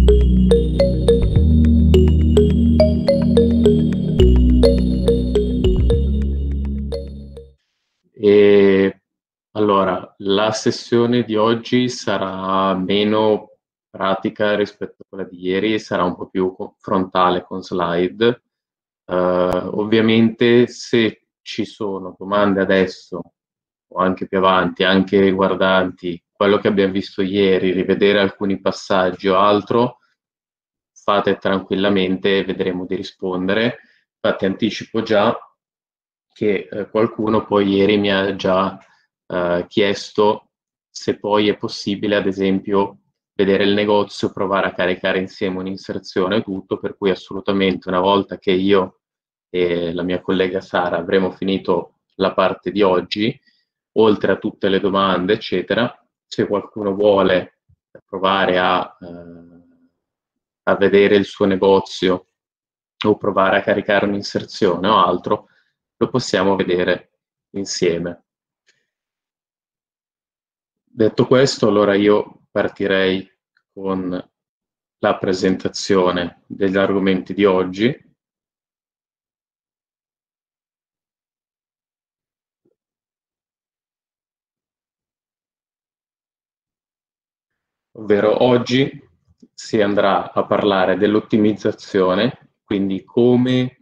E allora, la sessione di oggi sarà meno pratica rispetto a quella di ieri, sarà un po' più frontale con slide. Ovviamente se ci sono domande adesso o anche più avanti, anche riguardanti quello che abbiamo visto ieri, rivedere alcuni passaggi o altro, fate tranquillamente e vedremo di rispondere. Infatti anticipo già che qualcuno poi ieri mi ha già chiesto se poi è possibile, ad esempio, vedere il negozio, provare a caricare insieme un'inserzione e tutto, per cui assolutamente una volta che io e la mia collega Sara avremo finito la parte di oggi, oltre a tutte le domande, eccetera, se qualcuno vuole provare a vedere il suo negozio o provare a caricare un'inserzione o altro, lo possiamo vedere insieme. Detto questo, allora io partirei con la presentazione degli argomenti di oggi. Ovvero oggi si andrà a parlare dell'ottimizzazione, quindi come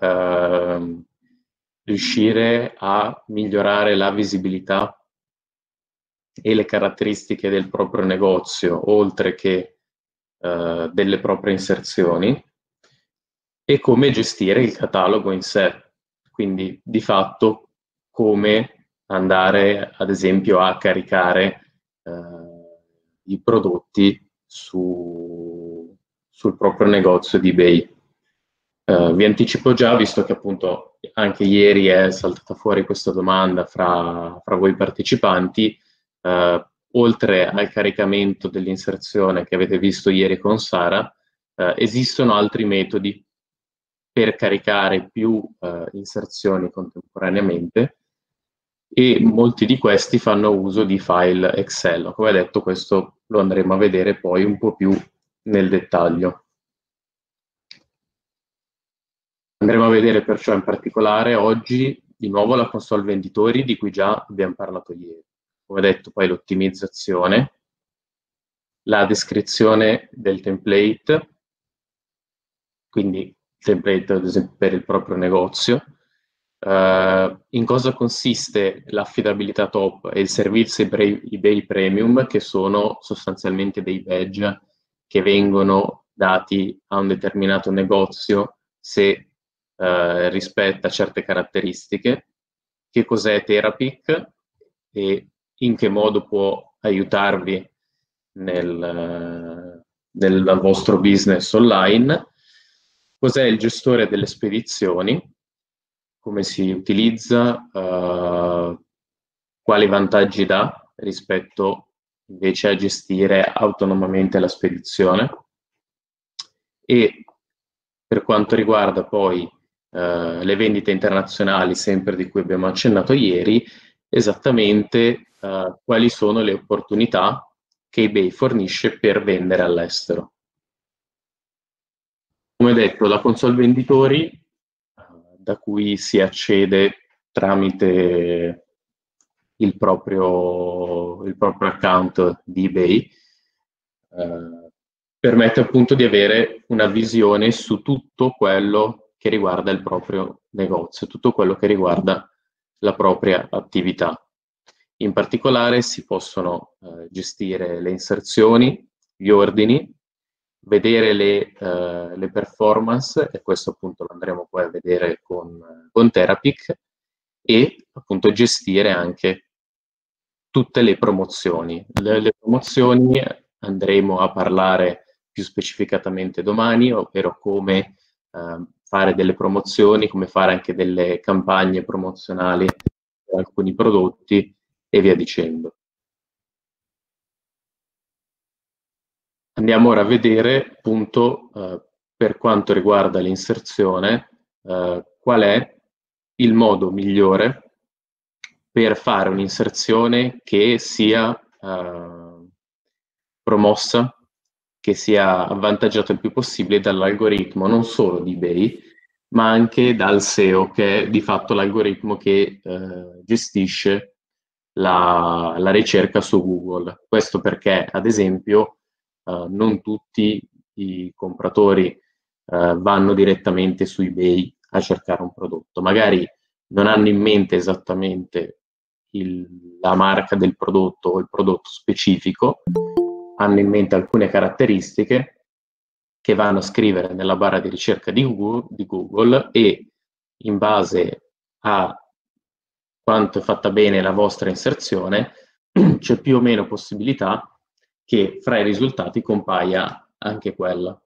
riuscire a migliorare la visibilità e le caratteristiche del proprio negozio, oltre che delle proprie inserzioni, e come gestire il catalogo in sé, quindi di fatto come andare ad esempio a caricare i prodotti sul proprio negozio di eBay. Vi anticipo già, visto che appunto anche ieri è saltata fuori questa domanda fra voi partecipanti, oltre al caricamento dell'inserzione che avete visto ieri con Sara, esistono altri metodi per caricare più inserzioni contemporaneamente e molti di questi fanno uso di file Excel. Come detto, questo lo andremo a vedere poi un po' più nel dettaglio. Andremo a vedere perciò in particolare oggi di nuovo la console venditori di cui già abbiamo parlato ieri. Come detto, poi l'ottimizzazione, la descrizione del template, quindi template ad esempio per il proprio negozio, in cosa consiste l'affidabilità top e il servizio eBay Premium, che sono sostanzialmente dei badge che vengono dati a un determinato negozio se rispetta certe caratteristiche, che cos'è Therapic e in che modo può aiutarvi nel vostro business online, cos'è il gestore delle spedizioni, come si utilizza, quali vantaggi dà rispetto invece a gestire autonomamente la spedizione, e per quanto riguarda poi le vendite internazionali, sempre di cui abbiamo accennato ieri, esattamente quali sono le opportunità che eBay fornisce per vendere all'estero. Come detto, la console venditori, da cui si accede tramite il proprio account di eBay, permette appunto di avere una visione su tutto quello che riguarda il proprio negozio, tutto quello che riguarda la propria attività. In particolare si possono gestire le inserzioni, gli ordini, vedere le performance, e questo appunto lo andremo poi a vedere con Therapic, e appunto gestire anche tutte le promozioni. Le promozioni andremo a parlare più specificatamente domani, ovvero come fare delle promozioni, come fare anche delle campagne promozionali per alcuni prodotti e via dicendo. Andiamo ora a vedere appunto per quanto riguarda l'inserzione qual è il modo migliore per fare un'inserzione che sia promossa che sia avvantaggiato il più possibile dall'algoritmo non solo di eBay, ma anche dal SEO, che è di fatto l'algoritmo che gestisce la ricerca su Google. Questo perché, ad esempio, non tutti i compratori vanno direttamente su eBay a cercare un prodotto. Magari non hanno in mente esattamente la marca del prodotto o il prodotto specifico, hanno in mente alcune caratteristiche che vanno a scrivere nella barra di ricerca di Google e in base a quanto è fatta bene la vostra inserzione, c'è più o meno possibilità che fra i risultati compaia anche quella.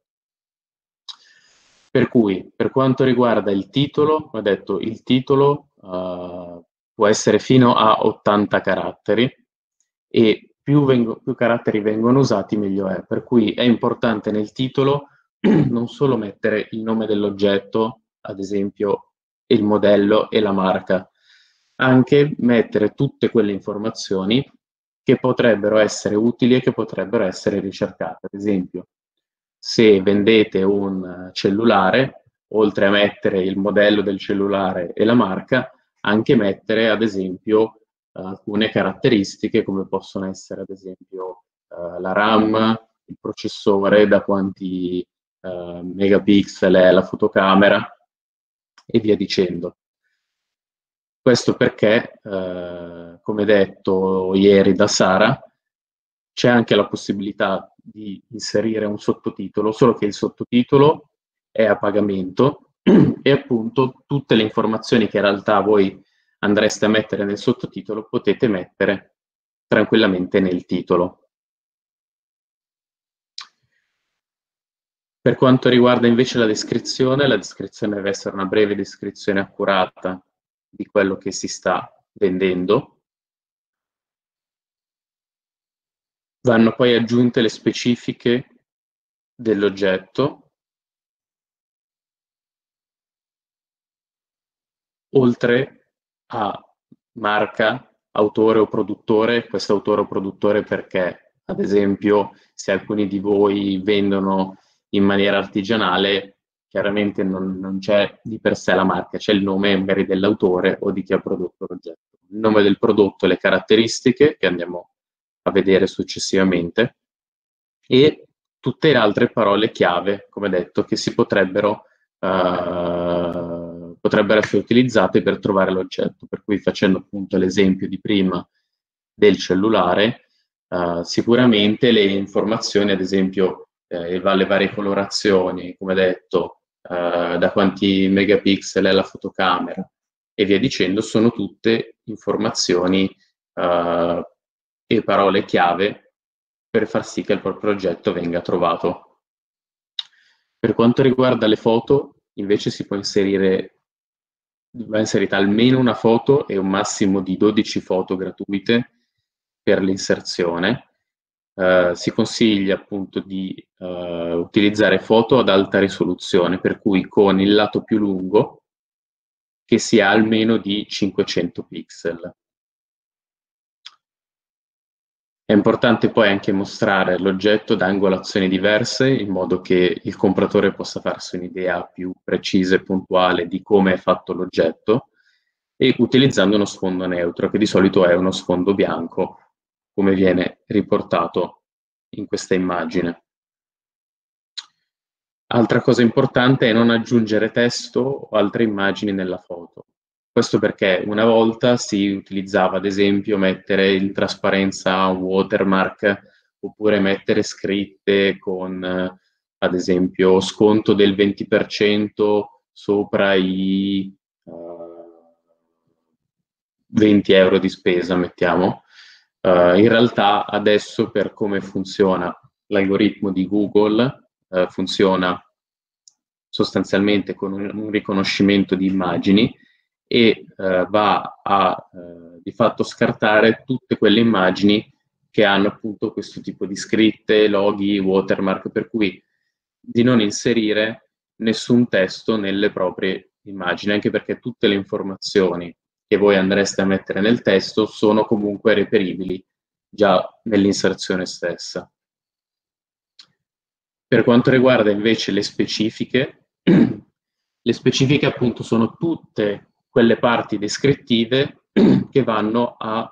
Per cui, per quanto riguarda il titolo, ho detto il titolo può essere fino a 80 caratteri e più caratteri vengono usati meglio è. Per cui è importante nel titolo non solo mettere il nome dell'oggetto, ad esempio il modello e la marca, anche mettere tutte quelle informazioni che potrebbero essere utili e che potrebbero essere ricercate. Ad esempio, se vendete un cellulare, oltre a mettere il modello del cellulare e la marca, anche mettere, ad esempio, alcune caratteristiche come possono essere, ad esempio, la RAM, il processore, da quanti megapixel è la fotocamera e via dicendo. Questo perché, come detto ieri da Sara, c'è anche la possibilità di inserire un sottotitolo, solo che il sottotitolo è a pagamento e appunto tutte le informazioni che in realtà voi andreste a mettere nel sottotitolo potete mettere tranquillamente nel titolo. Per quanto riguarda invece la descrizione deve essere una breve descrizione accurata di quello che si sta vendendo. Vanno poi aggiunte le specifiche dell'oggetto, oltre a marca, autore o produttore. Questo autore o produttore perché, ad esempio, se alcuni di voi vendono in maniera artigianale, chiaramente non c'è di per sé la marca, c'è il nome magari dell'autore o di chi ha prodotto l'oggetto. Il nome del prodotto, le caratteristiche che andiamo a vedere successivamente e tutte le altre parole chiave, come detto, che si potrebbero essere utilizzate per trovare l'oggetto. Per cui facendo appunto l'esempio di prima del cellulare, sicuramente le informazioni, ad esempio, le varie colorazioni, come detto, da quanti megapixel è la fotocamera e via dicendo, sono tutte informazioni e parole chiave per far sì che il proprio oggetto venga trovato. Per quanto riguarda le foto, invece va inserita almeno una foto e un massimo di 12 foto gratuite per l'inserzione. Si consiglia appunto di utilizzare foto ad alta risoluzione, per cui con il lato più lungo che sia almeno di 500 pixel. È importante poi anche mostrare l'oggetto da angolazioni diverse in modo che il compratore possa farsi un'idea più precisa e puntuale di come è fatto l'oggetto e utilizzando uno sfondo neutro, che di solito è uno sfondo bianco, come viene riportato in questa immagine. Altra cosa importante è non aggiungere testo o altre immagini nella foto. Questo perché una volta si utilizzava, ad esempio, mettere in trasparenza un watermark oppure mettere scritte con, ad esempio, sconto del 20% sopra i 20 euro di spesa, mettiamo. In realtà adesso per come funziona l'algoritmo di Google, funziona sostanzialmente con un riconoscimento di immagini e va a di fatto scartare tutte quelle immagini che hanno appunto questo tipo di scritte, loghi, watermark, per cui di non inserire nessun testo nelle proprie immagini, anche perché tutte le informazioni che voi andreste a mettere nel testo sono comunque reperibili già nell'inserzione stessa. Per quanto riguarda invece le specifiche appunto sono tutte quelle parti descrittive che vanno a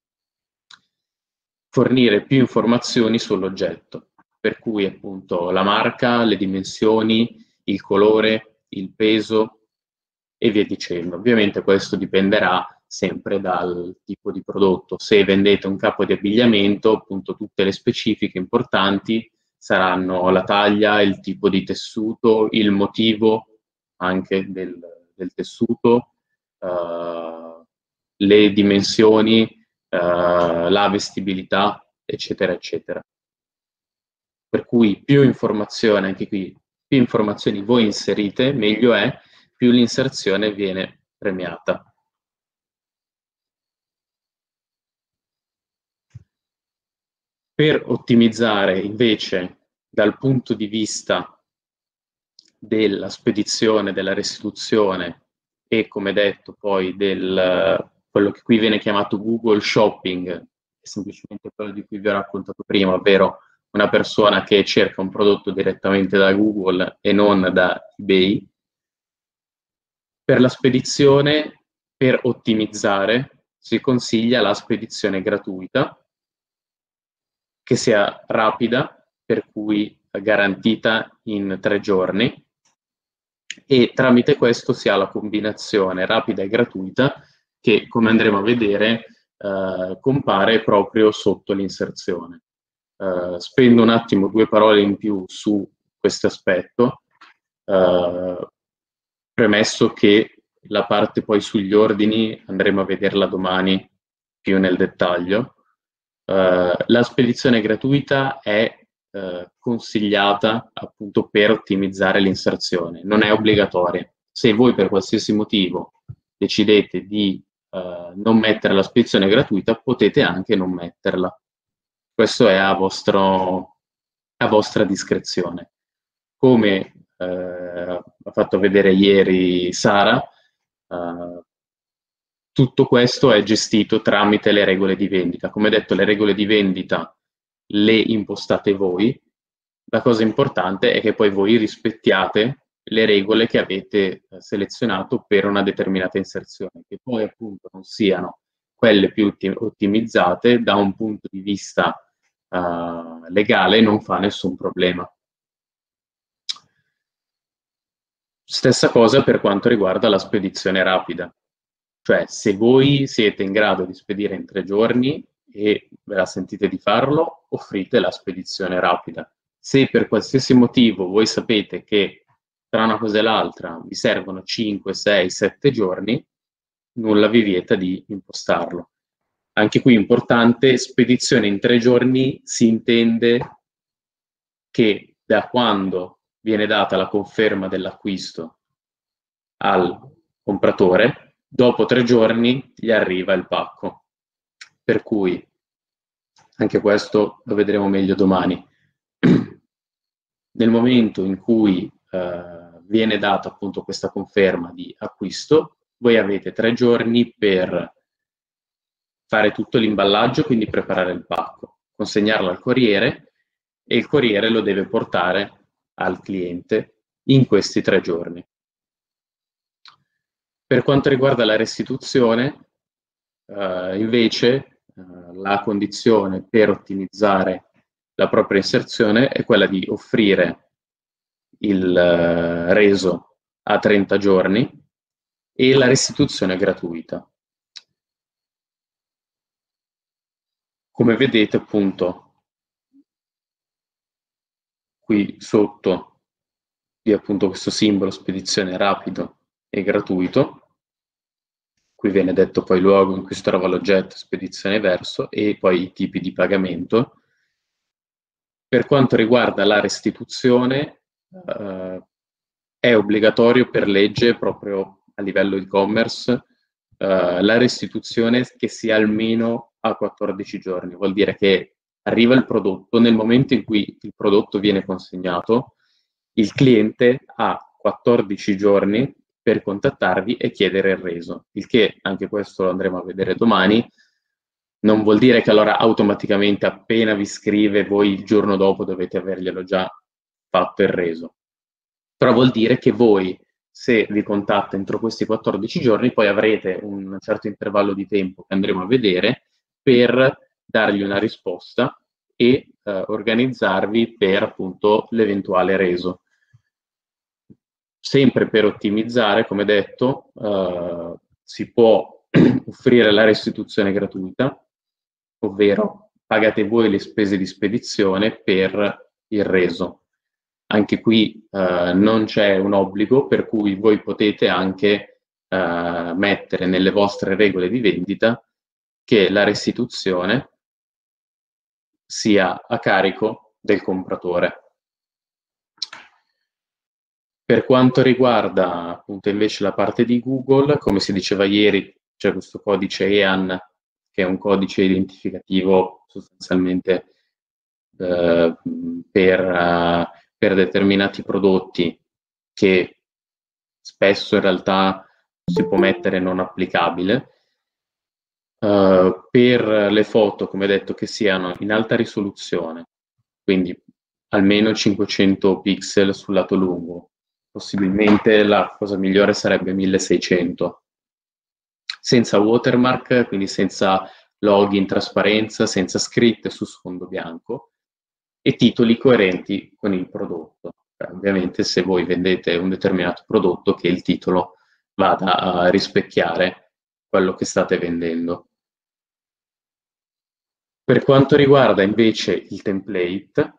fornire più informazioni sull'oggetto, per cui appunto la marca, le dimensioni, il colore, il peso e via dicendo. Ovviamente questo dipenderà sempre dal tipo di prodotto. Se vendete un capo di abbigliamento, appunto tutte le specifiche importanti saranno la taglia, il tipo di tessuto, il motivo anche del tessuto, le dimensioni, la vestibilità, eccetera, eccetera. Per cui più informazioni, anche qui, più informazioni voi inserite, meglio è, più l'inserzione viene premiata. Per ottimizzare invece dal punto di vista della spedizione, della restituzione e come detto poi quello che qui viene chiamato Google Shopping, è semplicemente quello di cui vi ho raccontato prima, ovvero una persona che cerca un prodotto direttamente da Google e non da eBay. Per la spedizione, per ottimizzare, si consiglia la spedizione gratuita, che sia rapida, per cui garantita in 3 giorni, e tramite questo si ha la combinazione rapida e gratuita che, come andremo a vedere, compare proprio sotto l'inserzione. Spendo un attimo 2 parole in più su questo aspetto, premesso che la parte poi sugli ordini andremo a vederla domani più nel dettaglio. La spedizione gratuita è consigliata appunto per ottimizzare l'inserzione, non è obbligatoria. Se voi per qualsiasi motivo decidete di non mettere la spedizione gratuita, potete anche non metterla. Questo è a vostra discrezione. Come ha fatto vedere ieri Sara, tutto questo è gestito tramite le regole di vendita. Come detto, le regole di vendita le impostate voi. La cosa importante è che poi voi rispettiate le regole che avete selezionato per una determinata inserzione, che poi appunto non siano quelle più ottimizzate da un punto di vista legale, non fa nessun problema. Stessa cosa per quanto riguarda la spedizione rapida. Cioè, se voi siete in grado di spedire in 3 giorni e ve la sentite di farlo, offrite la spedizione rapida. Se per qualsiasi motivo voi sapete che tra una cosa e l'altra vi servono 5, 6, 7 giorni, nulla vi vieta di impostarlo. Anche qui importante, spedizione in 3 giorni si intende che da quando viene data la conferma dell'acquisto al compratore, dopo 3 giorni gli arriva il pacco. Per cui anche questo lo vedremo meglio domani. Nel momento in cui viene data appunto questa conferma di acquisto, voi avete 3 giorni per fare tutto l'imballaggio, quindi preparare il pacco, consegnarlo al corriere e il corriere lo deve portare al cliente in questi 3 giorni. Per quanto riguarda la restituzione, invece, la condizione per ottimizzare la propria inserzione è quella di offrire il reso a 30 giorni e la restituzione gratuita. Come vedete appunto qui sotto vi è appunto questo simbolo spedizione rapido e gratuito. Qui viene detto poi il luogo in cui si trova l'oggetto, spedizione verso e poi i tipi di pagamento. Per quanto riguarda la restituzione, è obbligatorio per legge, proprio a livello e-commerce, la restituzione che sia almeno a 14 giorni. Vuol dire che arriva il prodotto, nel momento in cui il prodotto viene consegnato, il cliente ha 14 giorni per contattarvi e chiedere il reso, il che, anche questo lo andremo a vedere domani, non vuol dire che allora automaticamente appena vi scrive voi il giorno dopo dovete averglielo già fatto il reso. Però vuol dire che voi, se vi contatta entro questi 14 giorni, poi avrete un certo intervallo di tempo che andremo a vedere per dargli una risposta e organizzarvi per appunto l'eventuale reso. Sempre per ottimizzare, come detto, si può offrire la restituzione gratuita, ovvero pagate voi le spese di spedizione per il reso. Anche qui non c'è un obbligo, per cui voi potete anche mettere nelle vostre regole di vendita che la restituzione sia a carico del compratore. Per quanto riguarda appunto invece la parte di Google, come si diceva ieri, c'è questo codice EAN, che è un codice identificativo sostanzialmente per determinati prodotti che spesso in realtà si può mettere non applicabile. Per le foto, come detto, che siano in alta risoluzione, quindi almeno 500 pixel sul lato lungo, possibilmente la cosa migliore sarebbe 1600, senza watermark, quindi senza login, trasparenza, senza scritte su sfondo bianco e titoli coerenti con il prodotto. Ovviamente se voi vendete un determinato prodotto, che il titolo vada a rispecchiare quello che state vendendo. Per quanto riguarda invece il template,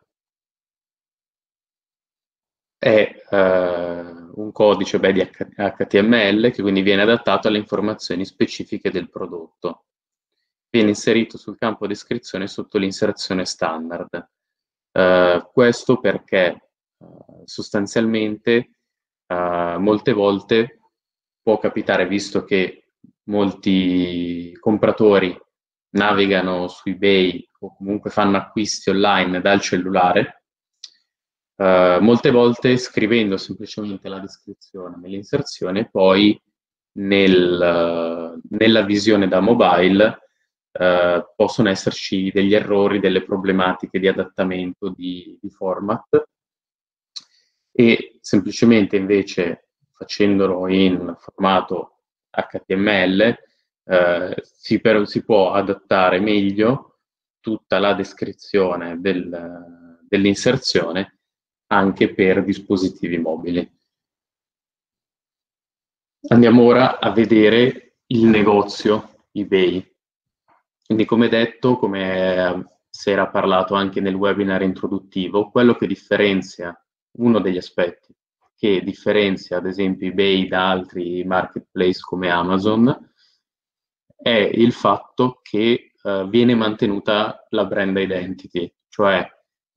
è un codice di HTML che quindi viene adattato alle informazioni specifiche del prodotto. Viene inserito sul campo descrizione sotto l'inserzione standard. Questo perché sostanzialmente molte volte può capitare, visto che molti compratori navigano su eBay o comunque fanno acquisti online dal cellulare, molte volte scrivendo semplicemente la descrizione nell'inserzione, poi nella visione da mobile possono esserci degli errori, delle problematiche di adattamento di format, e semplicemente invece facendolo in formato HTML si può adattare meglio tutta la descrizione dell'inserzione anche per dispositivi mobili. Andiamo ora a vedere il negozio eBay. Quindi, come detto, come si era parlato anche nel webinar introduttivo, quello che differenzia, uno degli aspetti che differenzia ad esempio eBay da altri marketplace come Amazon è il fatto che viene mantenuta la brand identity, cioè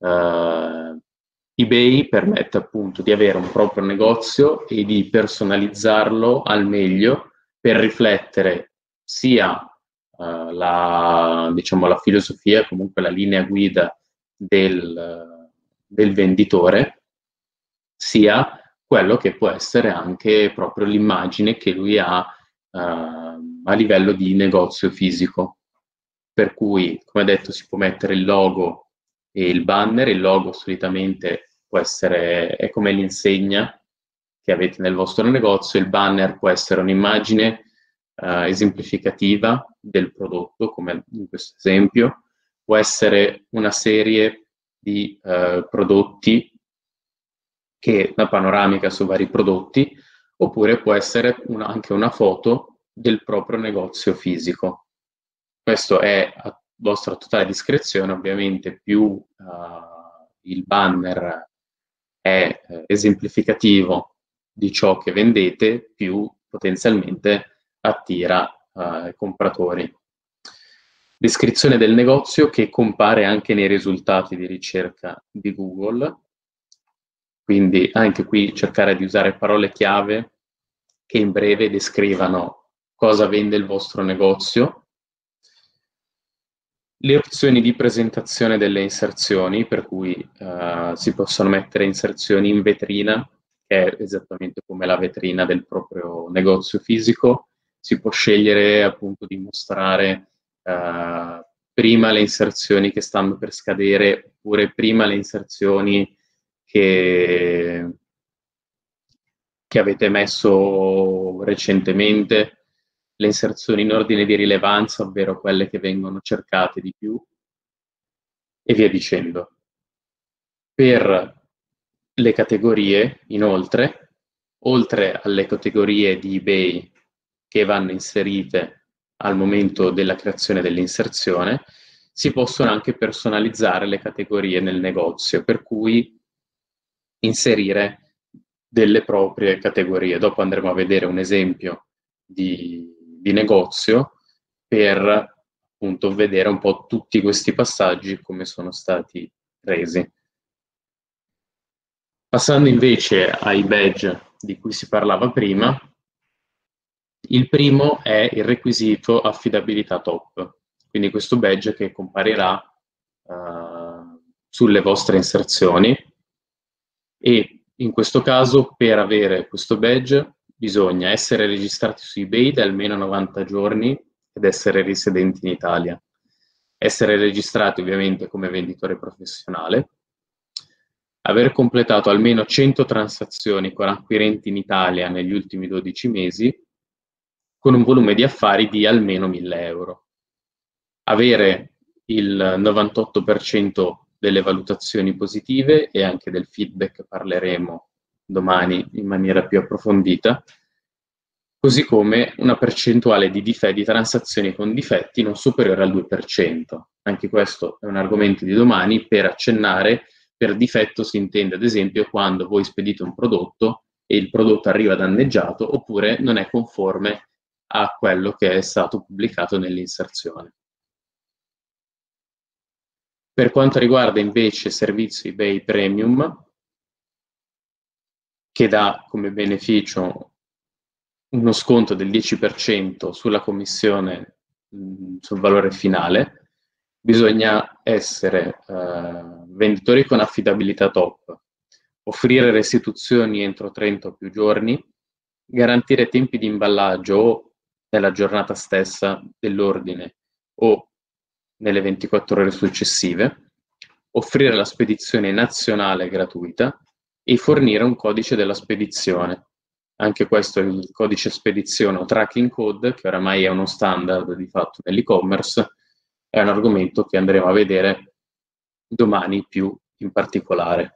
eBay permette appunto di avere un proprio negozio e di personalizzarlo al meglio per riflettere sia la filosofia, comunque la linea guida del venditore, sia quello che può essere anche proprio l'immagine che lui ha a livello di negozio fisico. Per cui, come detto, si può mettere il logo e il banner. Il logo solitamente può essere, è come l'insegna che avete nel vostro negozio, il banner può essere un'immagine esemplificativa del prodotto, come in questo esempio, può essere una serie di prodotti, che una panoramica su vari prodotti, oppure può essere anche una foto del proprio negozio fisico. Questo è a vostra totale discrezione, ovviamente più il banner è esemplificativo di ciò che vendete, più potenzialmente attira i compratori. Descrizione del negozio che compare anche nei risultati di ricerca di Google, quindi anche qui cercare di usare parole chiave che in breve descrivano cosa vende il vostro negozio. Le opzioni di presentazione delle inserzioni, per cui si possono mettere inserzioni in vetrina, che è esattamente come la vetrina del proprio negozio fisico. Si può scegliere appunto di mostrare prima le inserzioni che stanno per scadere, oppure prima le inserzioni che avete messo recentemente, le inserzioni in ordine di rilevanza, ovvero quelle che vengono cercate di più, e via dicendo. Per le categorie, inoltre, oltre alle categorie di eBay che vanno inserite al momento della creazione dell'inserzione, si possono anche personalizzare le categorie nel negozio, per cui inserire delle proprie categorie. Dopo andremo a vedere un esempio di negozio per appunto vedere un po' tutti questi passaggi come sono stati resi. Passando invece ai badge di cui si parlava prima, il primo è il requisito affidabilità top, quindi questo badge che comparirà sulle vostre inserzioni, e in questo caso per avere questo badge bisogna essere registrati su eBay da almeno 90 giorni ed essere residenti in Italia. Essere registrati ovviamente come venditore professionale, aver completato almeno 100 transazioni con acquirenti in Italia negli ultimi 12 mesi, con un volume di affari di almeno 1.000 euro. Avere il 98% delle valutazioni positive e anche del feedback parleremo domani in maniera più approfondita, così come una percentuale di transazioni con difetti non superiore al 2%. Anche questo è un argomento di domani per accennare. Per difetto si intende ad esempio quando voi spedite un prodotto e il prodotto arriva danneggiato oppure non è conforme a quello che è stato pubblicato nell'inserzione. Per quanto riguarda invece il servizio eBay Premium, che dà come beneficio uno sconto del 10% sulla commissione sul valore finale, bisogna essere venditori con affidabilità top, offrire restituzioni entro 30 o più giorni, garantire tempi di imballaggio o nella giornata stessa dell'ordine o nelle 24 ore successive, offrire la spedizione nazionale gratuita e fornire un codice della spedizione. Anche questo è il codice spedizione o tracking code, che oramai è uno standard di fatto nell'e-commerce, è un argomento che andremo a vedere domani più in particolare.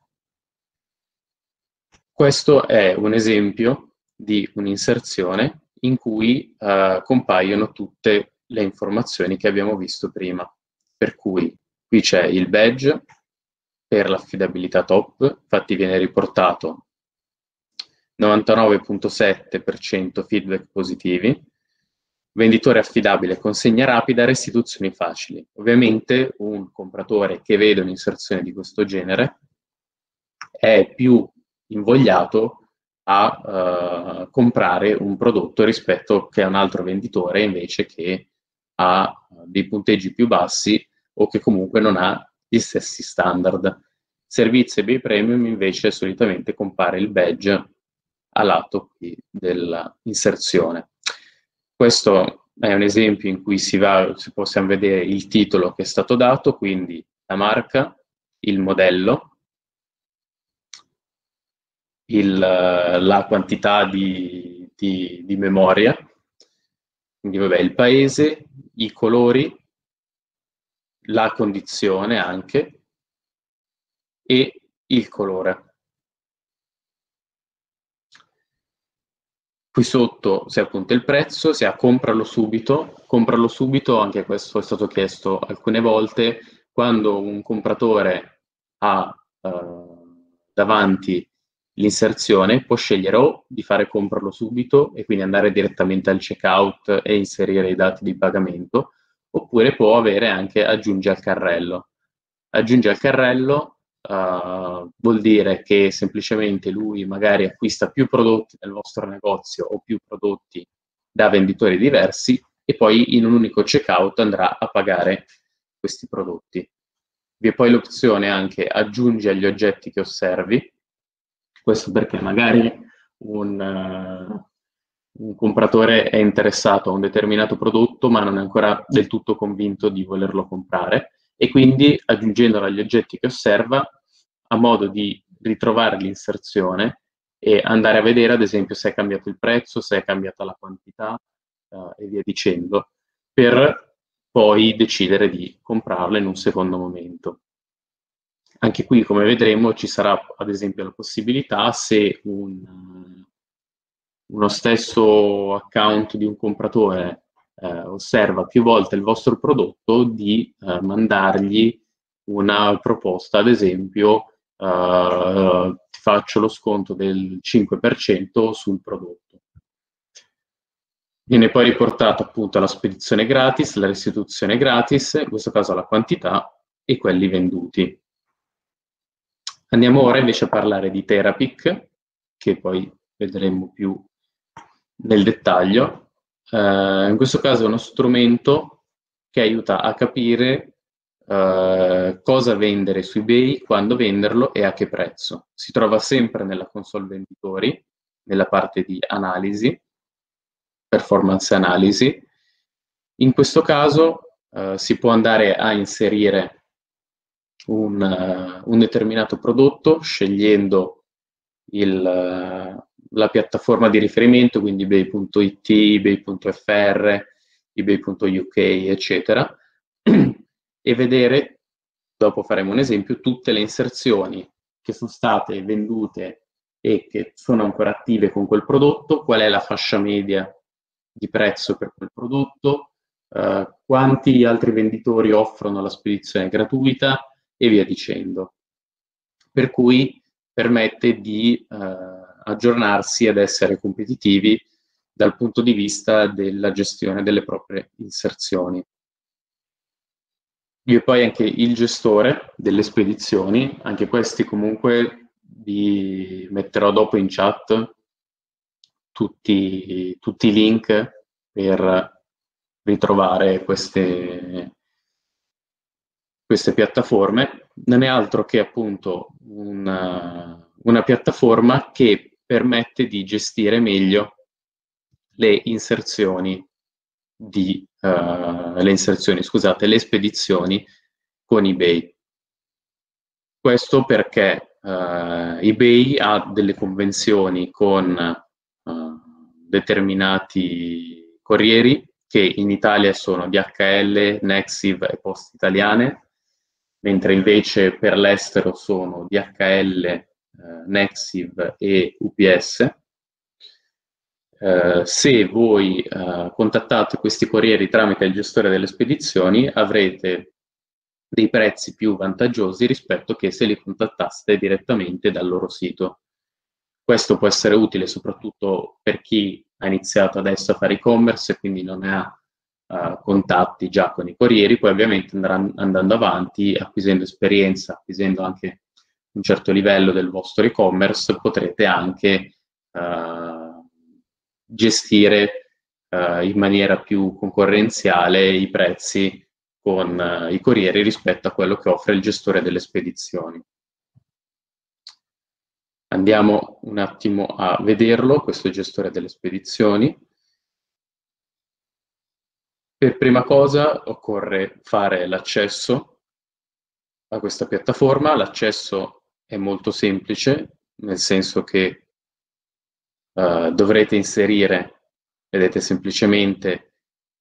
Questo è un esempio di un'inserzione in cui compaiono tutte le informazioni che abbiamo visto prima. Per cui qui c'è il badge per l'affidabilità top, infatti viene riportato 99,7% feedback positivi, venditore affidabile, consegna rapida, restituzioni facili. Ovviamente un compratore che vede un'inserzione di questo genere è più invogliato a comprare un prodotto rispetto che a un altro venditore invece che ha dei punteggi più bassi o che comunque non ha gli stessi standard. Servizi eBay Premium invece solitamente compare il badge a lato qui dell'inserzione. Questo è un esempio in cui possiamo vedere il titolo che è stato dato, quindi la marca, il modello, la quantità di memoria, quindi vabbè, il paese, i colori, la condizione anche e il colore. Qui sotto si appunta il prezzo, si ha compralo subito, anche questo è stato chiesto alcune volte, quando un compratore ha davanti l'inserzione può scegliere o di fare compralo subito e quindi andare direttamente al checkout e inserire i dati di pagamento, oppure può avere anche aggiungi al carrello. Aggiungi al carrello vuol dire che semplicemente lui magari acquista più prodotti nel vostro negozio o più prodotti da venditori diversi e poi in un unico checkout andrà a pagare questi prodotti. Vi è poi l'opzione anche aggiungi agli oggetti che osservi, questo perché magari un compratore è interessato a un determinato prodotto ma non è ancora del tutto convinto di volerlo comprare e quindi aggiungendolo agli oggetti che osserva, a modo di ritrovare l'inserzione e andare a vedere, ad esempio, se è cambiato il prezzo, se è cambiata la quantità e via dicendo, per poi decidere di comprarla in un secondo momento. Anche qui, come vedremo, ci sarà ad esempio la possibilità, se uno stesso account di un compratore osserva più volte il vostro prodotto, di mandargli una proposta, ad esempio, ti faccio lo sconto del 5% sul prodotto. Viene poi riportata appunto la spedizione gratis, la restituzione gratis, in questo caso la quantità e quelli venduti. Andiamo ora invece a parlare di Terapic, che poi vedremo più nel dettaglio. In questo caso è uno strumento che aiuta a capire cosa vendere su eBay, quando venderlo e a che prezzo. Si trova sempre nella console venditori, nella parte di analisi, performance analisi. In questo caso si può andare a inserire un determinato prodotto scegliendo la piattaforma di riferimento, quindi ebay.it, ebay.fr, ebay.uk, eccetera, e vedere, dopo faremo un esempio, tutte le inserzioni che sono state vendute e che sono ancora attive con quel prodotto, qual è la fascia media di prezzo per quel prodotto, quanti altri venditori offrono la spedizione gratuita e via dicendo. Per cui permette di aggiornarsi ed essere competitivi dal punto di vista della gestione delle proprie inserzioni. E poi anche il gestore delle spedizioni, anche questi comunque vi metterò dopo in chat tutti i link per ritrovare queste piattaforme. Non è altro che appunto una piattaforma che permette di gestire meglio le spedizioni con eBay. Questo perché eBay ha delle convenzioni con determinati corrieri che in Italia sono DHL, Nexiv e Poste Italiane, mentre invece per l'estero sono DHL, Nexiv e UPS. Se voi contattate questi corrieri tramite il gestore delle spedizioni, avrete dei prezzi più vantaggiosi rispetto che se li contattaste direttamente dal loro sito. Questo può essere utile soprattutto per chi ha iniziato adesso a fare e-commerce e quindi non ha contatti già con i corrieri, poi ovviamente andando avanti, acquisendo esperienza, acquisendo anche un certo livello del vostro e-commerce, potrete anche gestire in maniera più concorrenziale i prezzi con i corrieri rispetto a quello che offre il gestore delle spedizioni. Andiamo un attimo a vederlo, questo gestore delle spedizioni. Per prima cosa occorre fare l'accesso a questa piattaforma. L'accesso è molto semplice, nel senso che dovrete inserire, vedete, semplicemente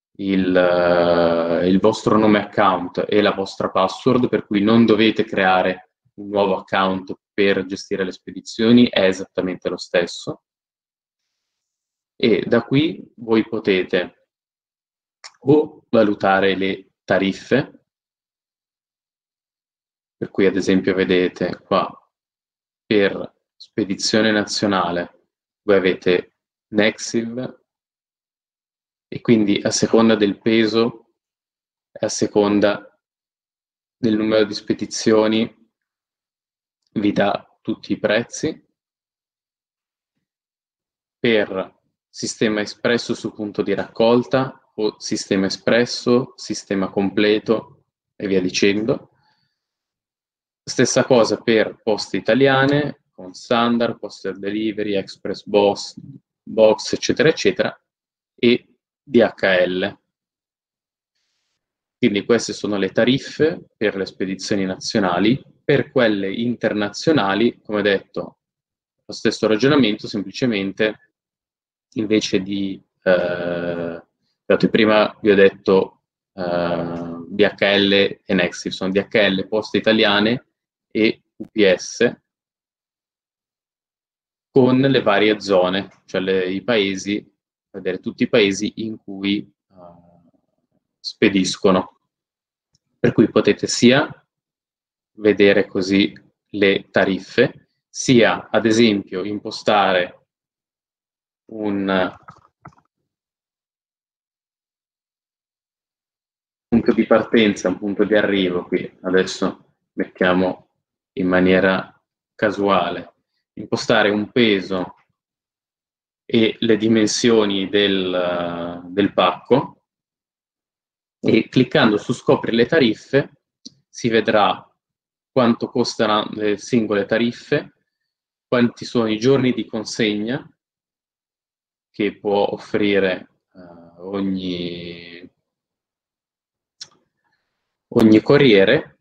il vostro nome account e la vostra password, per cui non dovete creare un nuovo account per gestire le spedizioni, è esattamente lo stesso. E da qui voi potete o valutare le tariffe, per cui ad esempio vedete qua per spedizione nazionale voi avete Nexiv e quindi a seconda del peso e a seconda del numero di spedizioni vi dà tutti i prezzi. Per sistema espresso su punto di raccolta o sistema espresso, sistema completo e via dicendo. Stessa cosa per poste italiane, con Standard, Postal Delivery, Express Box, eccetera, eccetera, e DHL. Quindi queste sono le tariffe per le spedizioni nazionali. Per quelle internazionali, come detto, lo stesso ragionamento, semplicemente invece di prima vi ho detto DHL e Nexi, sono DHL, Poste Italiane e UPS con le varie zone, cioè i paesi, vedere tutti i paesi in cui spediscono. Per cui potete sia vedere così le tariffe, sia ad esempio impostare un punto di partenza, un punto di arrivo, qui adesso mettiamo in maniera casuale, impostare un peso e le dimensioni del pacco, e cliccando su scopri le tariffe si vedrà quanto costano le singole tariffe, quanti sono i giorni di consegna che può offrire ogni corriere,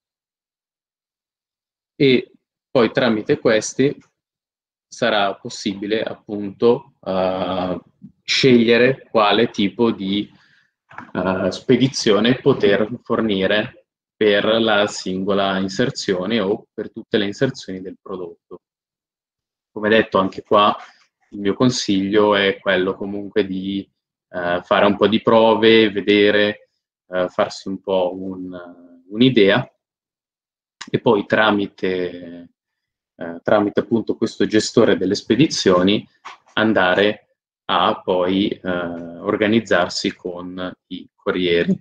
e poi tramite questi sarà possibile appunto scegliere quale tipo di spedizione poter fornire per la singola inserzione o per tutte le inserzioni del prodotto. Come detto, anche qua il mio consiglio è quello comunque di fare un po' di prove, vedere, farsi un po' un'idea, e poi tramite appunto questo gestore delle spedizioni andare a poi organizzarsi con i corrieri.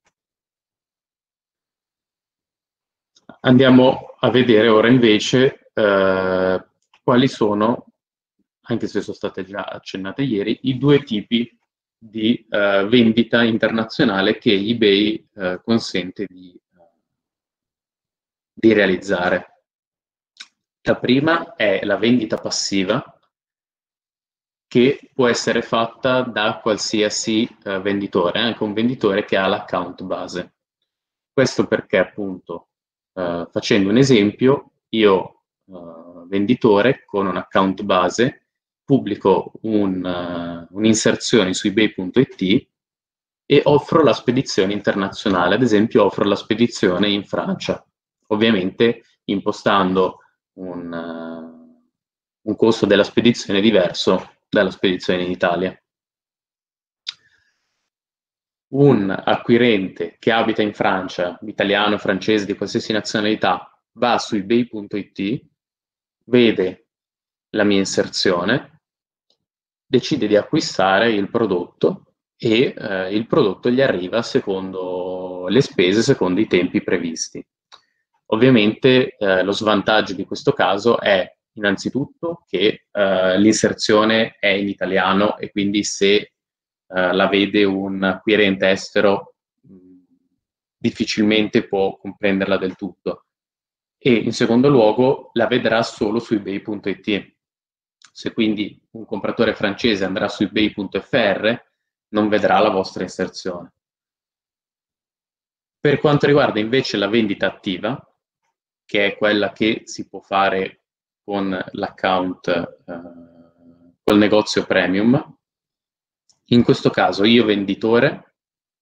Andiamo a vedere ora invece quali sono, anche se sono state già accennate ieri, i due tipi di vendita internazionale che eBay consente di realizzare. La prima è la vendita passiva, che può essere fatta da qualsiasi venditore, anche un venditore che ha l'account base. Questo perché appunto, facendo un esempio, io venditore con un account base pubblico un'inserzione su ebay.it e offro la spedizione internazionale, ad esempio offro la spedizione in Francia, ovviamente impostando un costo della spedizione diverso dalla spedizione in Italia. Un acquirente che abita in Francia, italiano, francese, di qualsiasi nazionalità, va su ebay.it, vede la mia inserzione, decide di acquistare il prodotto e il prodotto gli arriva secondo le spese, secondo i tempi previsti. Ovviamente lo svantaggio di questo caso è innanzitutto che l'inserzione è in italiano e quindi se la vede un acquirente estero difficilmente può comprenderla del tutto. E in secondo luogo la vedrà solo su ebay.it. Se quindi un compratore francese andrà su ebay.fr non vedrà la vostra inserzione. Per quanto riguarda invece la vendita attiva, che è quella che si può fare con l'account, col negozio premium, in questo caso io venditore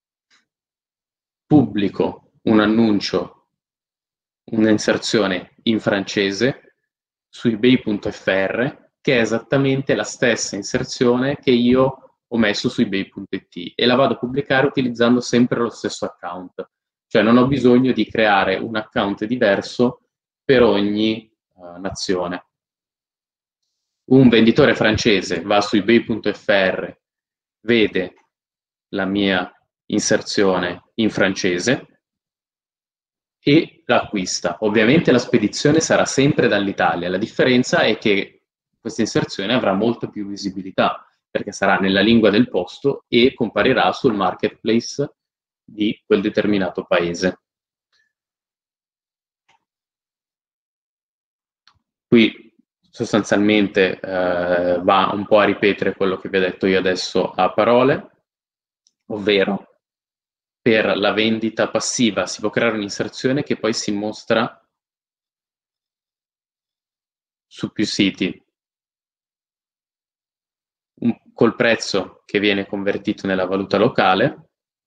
pubblico un annuncio, un'inserzione in francese su ebay.fr, che è esattamente la stessa inserzione che io ho messo su ebay.it, e la vado a pubblicare utilizzando sempre lo stesso account. Cioè non ho bisogno di creare un account diverso per ogni nazione. Un venditore francese va su ebay.fr, vede la mia inserzione in francese e l'acquista. Ovviamente la spedizione sarà sempre dall'Italia, la differenza è che questa inserzione avrà molta più visibilità, perché sarà nella lingua del posto e comparirà sul marketplace di quel determinato paese. Qui sostanzialmente va un po' a ripetere quello che vi ho detto io adesso a parole, ovvero per la vendita passiva si può creare un'inserzione che poi si mostra su più siti, col prezzo che viene convertito nella valuta locale,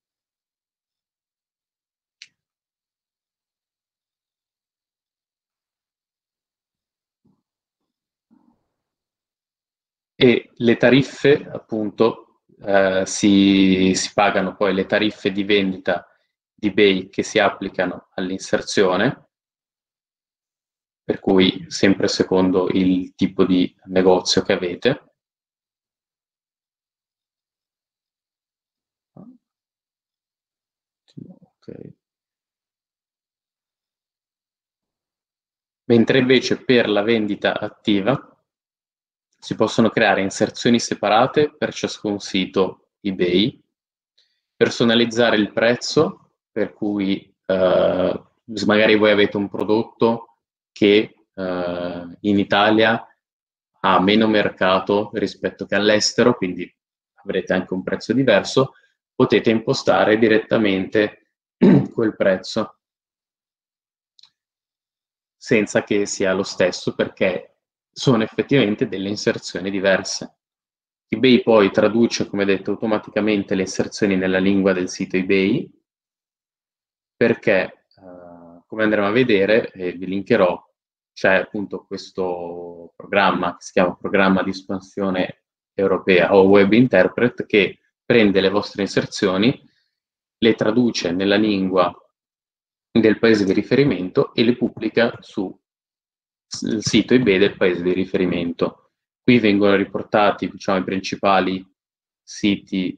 e le tariffe, appunto, si pagano poi le tariffe di vendita di eBay che si applicano all'inserzione, per cui sempre secondo il tipo di negozio che avete. Okay. Mentre invece per la vendita attiva si possono creare inserzioni separate per ciascun sito eBay, personalizzare il prezzo, per cui magari voi avete un prodotto che in Italia ha meno mercato rispetto che all'estero, quindi avrete anche un prezzo diverso, potete impostare direttamente quel prezzo senza che sia lo stesso, perché sono effettivamente delle inserzioni diverse. eBay poi traduce, come detto, automaticamente le inserzioni nella lingua del sito eBay, perché, come andremo a vedere, vi linkerò, c'è appunto questo programma che si chiama Programma di Espansione Europea o Web Interpret, che prende le vostre inserzioni, le traduce nella lingua del paese di riferimento e le pubblica sul sito eBay del paese di riferimento. Qui vengono riportati, diciamo, i principali siti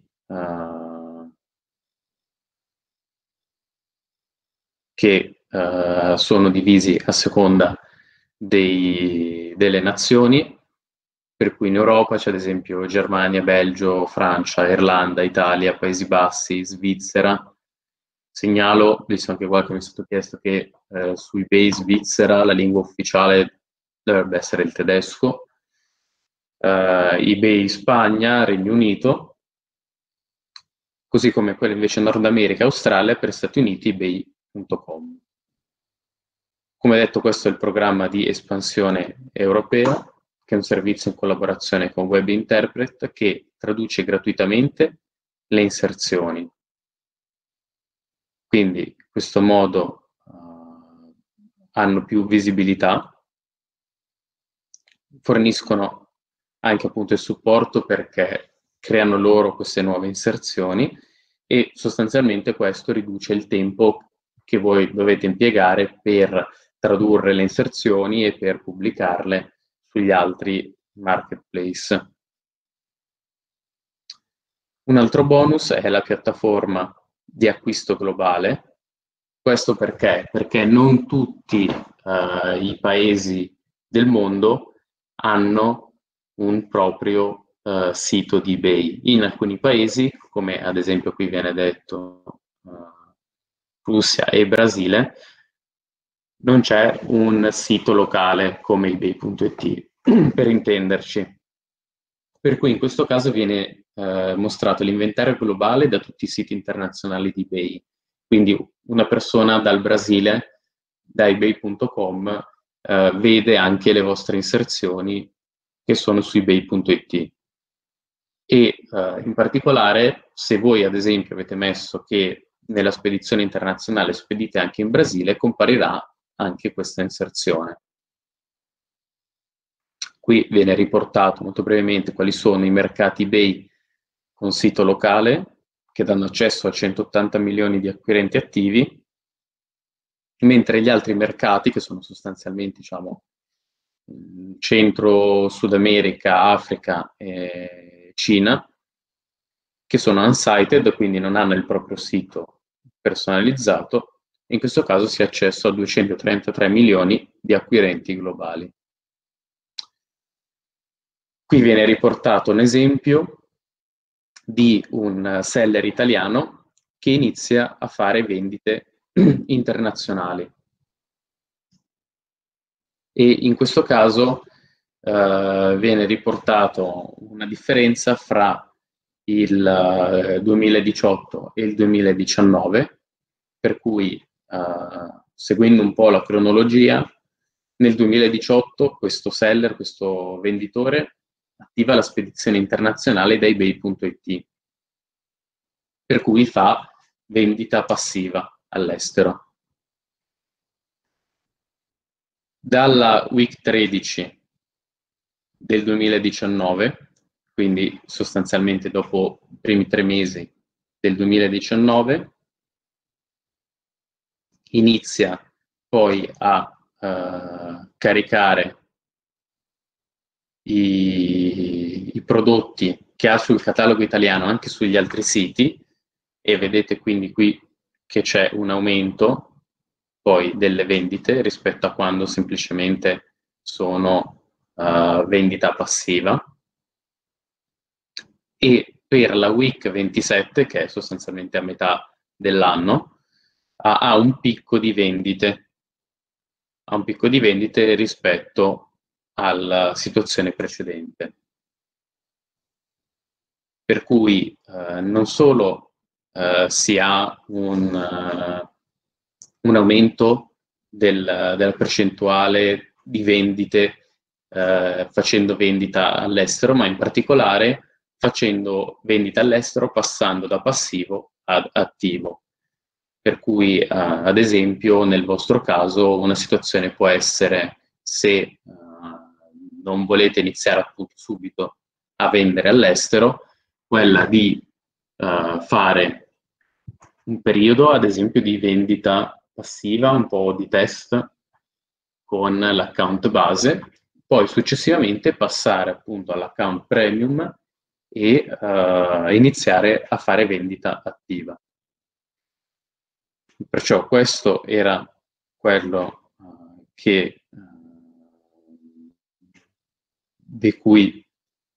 che sono divisi a seconda delle nazioni, per cui in Europa c'è ad esempio Germania, Belgio, Francia, Irlanda, Italia, Paesi Bassi, Svizzera. Segnalo, visto anche qua che mi è stato chiesto, che su eBay Svizzera la lingua ufficiale dovrebbe essere il tedesco, eBay Spagna, Regno Unito, così come quello invece Nord America e Australia per Stati Uniti ebay.com. Come detto, questo è il programma di espansione europea, che è un servizio in collaborazione con Web Interpret che traduce gratuitamente le inserzioni. Quindi in questo modo hanno più visibilità, forniscono anche appunto il supporto perché creano loro queste nuove inserzioni e sostanzialmente questo riduce il tempo che voi dovete impiegare per tradurre le inserzioni e per pubblicarle sugli altri marketplace. Un altro bonus è la piattaforma di acquisto globale. Questo perché? Perché non tutti i paesi del mondo hanno un proprio sito di eBay. In alcuni paesi, come ad esempio qui viene detto Russia e Brasile, non c'è un sito locale come ebay.it, per intenderci. Per cui in questo caso viene mostrato l'inventario globale da tutti i siti internazionali di eBay. Quindi una persona dal Brasile, da ebay.com, vede anche le vostre inserzioni che sono su ebay.it. E in particolare, se voi ad esempio avete messo che nella spedizione internazionale spedite anche in Brasile, comparirà anche questa inserzione. Qui viene riportato molto brevemente quali sono i mercati eBay con sito locale, che danno accesso a 180 milioni di acquirenti attivi, mentre gli altri mercati, che sono sostanzialmente, diciamo, Centro, Sud America, Africa e Cina, che sono unsighted, quindi non hanno il proprio sito personalizzato. In questo caso si ha accesso a 233 milioni di acquirenti globali. Qui viene riportato un esempio di un seller italiano che inizia a fare vendite internazionali. E in questo caso viene riportato una differenza fra il 2018 e il 2019, per cui seguendo un po' la cronologia, nel 2018 questo seller, questo venditore, attiva la spedizione internazionale da ebay.it, per cui fa vendita passiva all'estero. Dalla week 13 del 2019, quindi sostanzialmente dopo i primi 3 mesi del 2019, inizia poi a caricare i prodotti che ha sul catalogo italiano anche sugli altri siti, e vedete quindi qui che c'è un aumento poi delle vendite rispetto a quando semplicemente sono vendita passiva. E per la week 27, che è sostanzialmente a metà dell'anno, ha un picco di vendite, rispetto alla situazione precedente. Per cui non solo si ha un aumento della percentuale di vendite facendo vendita all'estero, ma in particolare facendo vendita all'estero passando da passivo ad attivo. Per cui, ad esempio, nel vostro caso, una situazione può essere, se non volete iniziare appunto subito a vendere all'estero, quella di fare un periodo, ad esempio, di vendita passiva, un po' di test con l'account base, poi successivamente passare appunto all'account premium e iniziare a fare vendita attiva. Perciò questo era quello di cui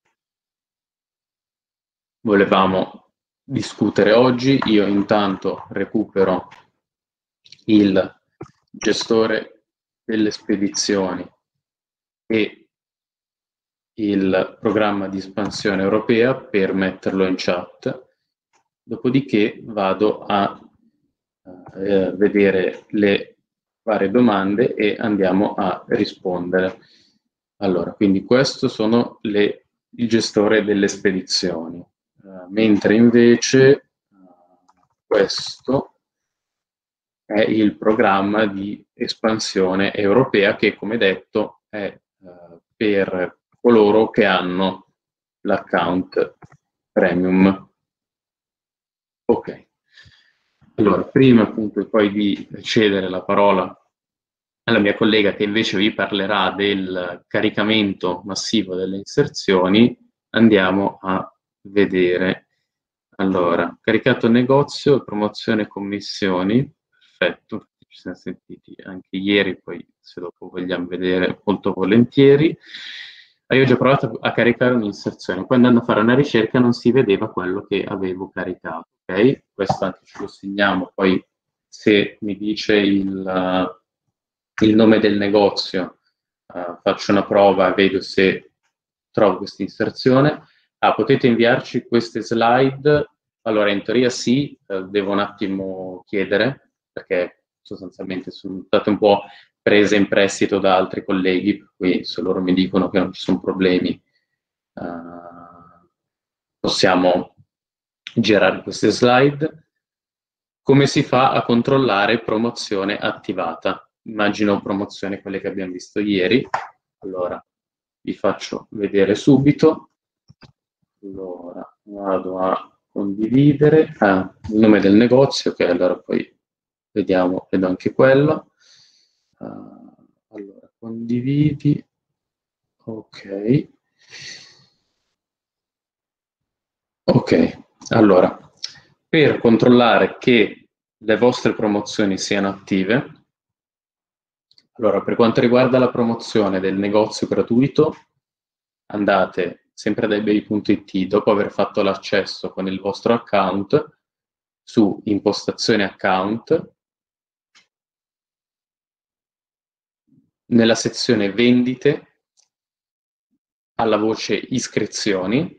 volevamo discutere oggi. Io intanto recupero il gestore delle spedizioni e il programma di espansione europea per metterlo in chat, dopodiché vado a vedere le varie domande e andiamo a rispondere. Allora, quindi questo sono il gestore delle spedizioni, mentre invece questo è il programma di espansione europea che, come detto, è per coloro che hanno l'account premium. Ok. Allora, prima appunto poi di cedere la parola alla mia collega che invece vi parlerà del caricamento massivo delle inserzioni, andiamo a vedere. Allora, caricato negozio, promozione commissioni, perfetto, ci siamo sentiti anche ieri, poi se dopo vogliamo vedere molto volentieri. Io ho già provato a caricare un'inserzione, poi andando a fare una ricerca non si vedeva quello che avevo caricato, ok? Questo anche ce lo segniamo, poi se mi dice il nome del negozio, faccio una prova e vedo se trovo questa inserzione. Potete inviarci queste slide? Allora, in teoria sì, devo un attimo chiedere, perché sostanzialmente sono state un po' prese in prestito da altri colleghi, per cui se loro mi dicono che non ci sono problemi, possiamo girare queste slide. Come si fa a controllare promozione attivata? Immagino promozione quelle che abbiamo visto ieri. Allora, vi faccio vedere subito. Allora, vado a condividere. Il nome del negozio, che allora poi vediamo, vedo anche quello. Allora, condividi. Ok. Ok, allora, per controllare che le vostre promozioni siano attive, allora, per quanto riguarda la promozione del negozio gratuito, andate sempre da ebay.it, dopo aver fatto l'accesso con il vostro account, su impostazione account, nella sezione vendite, alla voce iscrizioni,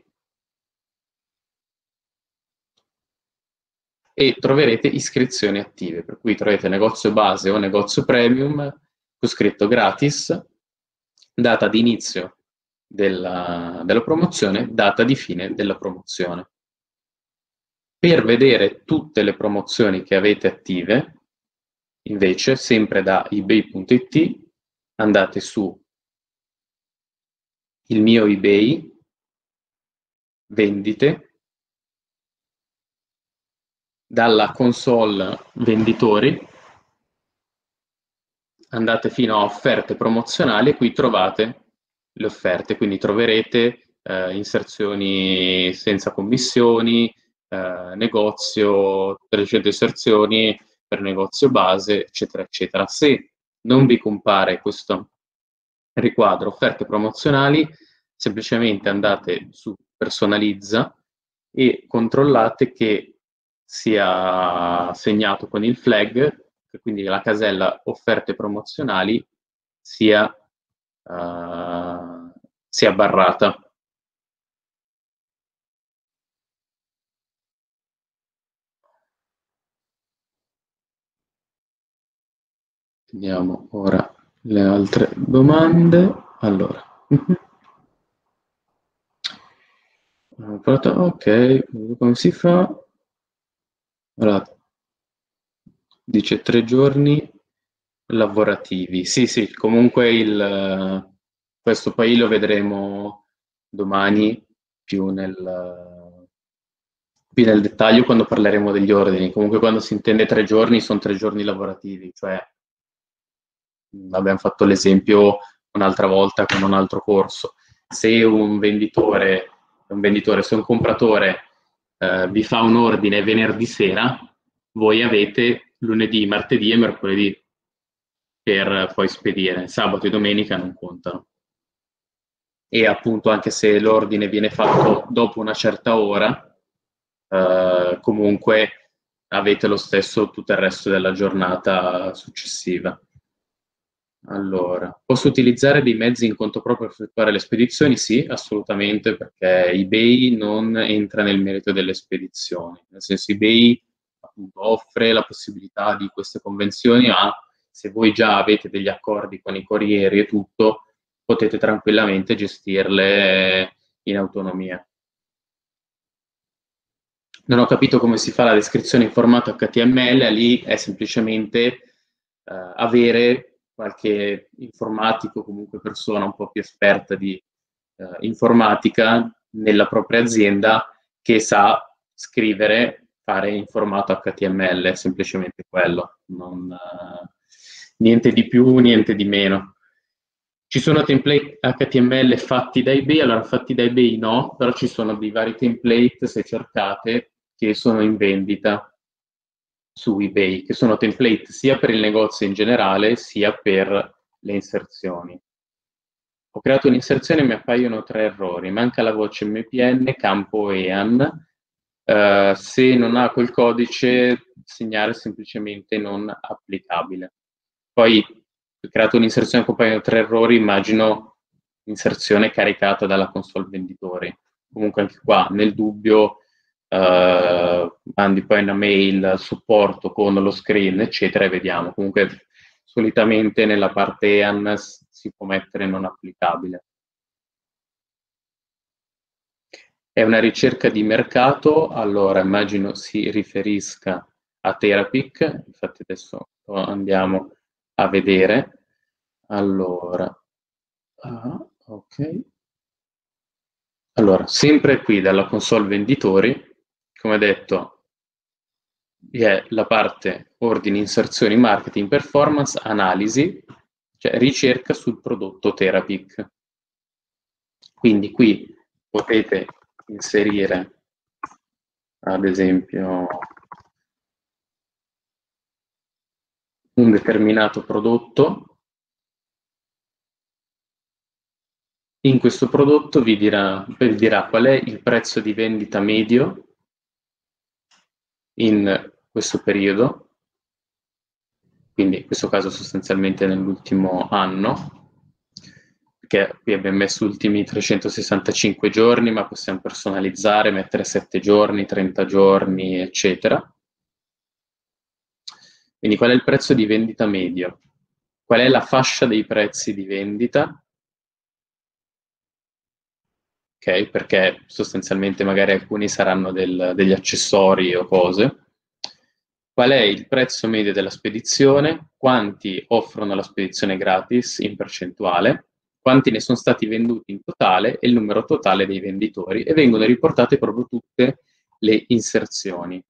e troverete iscrizioni attive, per cui troverete negozio base o negozio premium, con scritto gratis, data di inizio della promozione, data di fine della promozione. Per vedere tutte le promozioni che avete attive, invece, sempre da ebay.it, andate su il mio eBay, vendite, dalla console venditori, andate fino a offerte promozionali e qui trovate le offerte, quindi troverete inserzioni senza commissioni, negozio, 300 inserzioni per negozio base, eccetera, eccetera. Se non vi compare questo riquadro offerte promozionali, semplicemente andate su personalizza e controllate che sia segnato con il flag, che quindi la casella offerte promozionali sia barrata. Vediamo ora le altre domande. Allora. Ok, come si fa? Allora, dice 3 giorni lavorativi. Sì, sì, comunque questo poi lo vedremo domani più nel dettaglio quando parleremo degli ordini. Comunque quando si intende 3 giorni sono 3 giorni lavorativi, cioè abbiamo fatto l'esempio un'altra volta con un altro corso. Se un compratore vi fa un ordine venerdì sera, voi avete lunedì, martedì e mercoledì per poi spedire. Sabato e domenica non contano. E appunto anche se l'ordine viene fatto dopo una certa ora, comunque avete lo stesso tutto il resto della giornata successiva. Allora, posso utilizzare dei mezzi in conto proprio per effettuare le spedizioni? Sì, assolutamente, perché eBay non entra nel merito delle spedizioni. Nel senso, eBay appunto offre la possibilità di queste convenzioni, ma se voi già avete degli accordi con i corrieri e tutto, potete tranquillamente gestirle in autonomia. Non ho capito come si fa la descrizione in formato HTML, lì è semplicemente avere qualche informatico, comunque persona un po' più esperta di informatica nella propria azienda che sa scrivere, fare in formato HTML, è semplicemente quello, niente di più, niente di meno. Ci sono template HTML fatti da eBay, allora fatti da eBay no, però ci sono dei vari template, se cercate, che sono in vendita su eBay, che sono template sia per il negozio in generale, sia per le inserzioni. Ho creato un'inserzione e mi appaiono 3 errori. Manca la voce MPN, campo EAN. Se non ha quel codice, segnare semplicemente non applicabile. Poi ho creato un'inserzione che appaiono 3 errori, immagino inserzione caricata dalla console venditori. Comunque anche qua, nel dubbio, mandi poi una mail al supporto con lo screen, eccetera, e vediamo. Comunque solitamente nella parte EAN si può mettere non applicabile. È una ricerca di mercato, allora immagino si riferisca a Therapic, infatti adesso andiamo a vedere. Allora, ok. Allora, sempre qui dalla console venditori, come detto, vi è la parte ordini, inserzioni, marketing, performance, analisi, cioè ricerca sul prodotto Therapic. Quindi qui potete inserire, ad esempio, un determinato prodotto. In questo prodotto vi dirà qual è il prezzo di vendita medio in questo periodo, quindi in questo caso sostanzialmente nell'ultimo anno, perché qui abbiamo messo ultimi 365 giorni, ma possiamo personalizzare, mettere 7 giorni, 30 giorni, eccetera. Quindi qual è il prezzo di vendita medio? qual è la fascia dei prezzi di vendita, ok? Perché sostanzialmente magari alcuni saranno degli accessori o cose. Qual è il prezzo medio della spedizione, quanti offrono la spedizione gratis in percentuale, quanti ne sono stati venduti in totale e il numero totale dei venditori, e vengono riportate proprio tutte le inserzioni,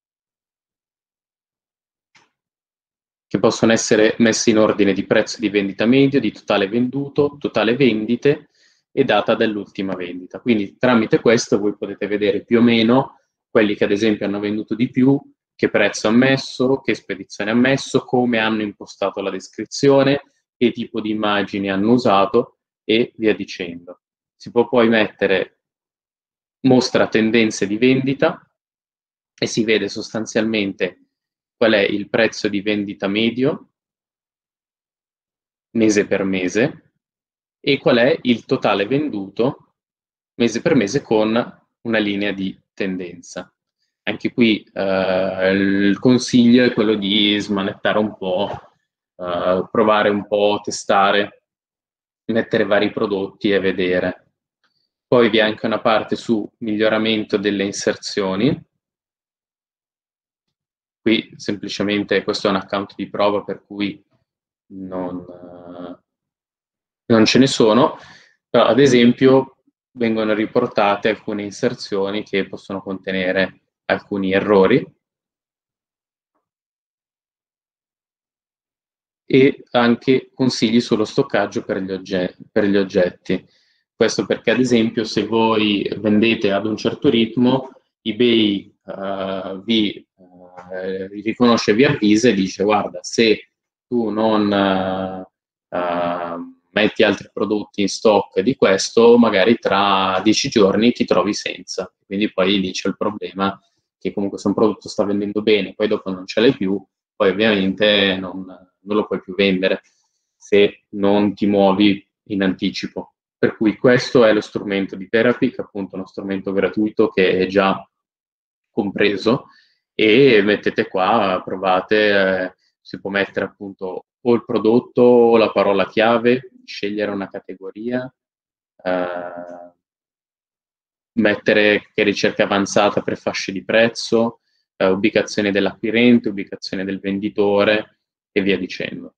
che possono essere messe in ordine di prezzo di vendita medio, di totale venduto, totale vendite e data dell'ultima vendita. Quindi tramite questo voi potete vedere più o meno quelli che ad esempio hanno venduto di più, che prezzo ha messo, che spedizione ha messo, come hanno impostato la descrizione, che tipo di immagini hanno usato e via dicendo. Si può poi mettere mostra tendenze di vendita e si vede sostanzialmente qual è il prezzo di vendita medio mese per mese e qual è il totale venduto mese per mese con una linea di tendenza. Anche qui il consiglio è quello di smanettare un po', provare un po', testare, mettere vari prodotti e vedere. Poi vi è anche una parte su miglioramento delle inserzioni. Qui semplicemente questo è un account di prova per cui non ce ne sono, però ad esempio vengono riportate alcune inserzioni che possono contenere alcuni errori e anche consigli sullo stoccaggio per gli oggetti. Questo perché ad esempio se voi vendete ad un certo ritmo, eBay vi riconosce, vi avvisa e dice guarda, se tu non metti altri prodotti in stock di questo, magari tra 10 giorni ti trovi senza. Quindi poi lì c'è il problema che comunque se un prodotto sta vendendo bene, poi dopo non ce l'hai più, poi ovviamente non lo puoi più vendere se non ti muovi in anticipo. Per cui questo è lo strumento di Therapy, che è appunto uno strumento gratuito che è già compreso, e mettete qua, provate, si può mettere appunto o il prodotto o la parola chiave, scegliere una categoria, mettere che ricerca avanzata per fasce di prezzo, ubicazione dell'acquirente, ubicazione del venditore e via dicendo.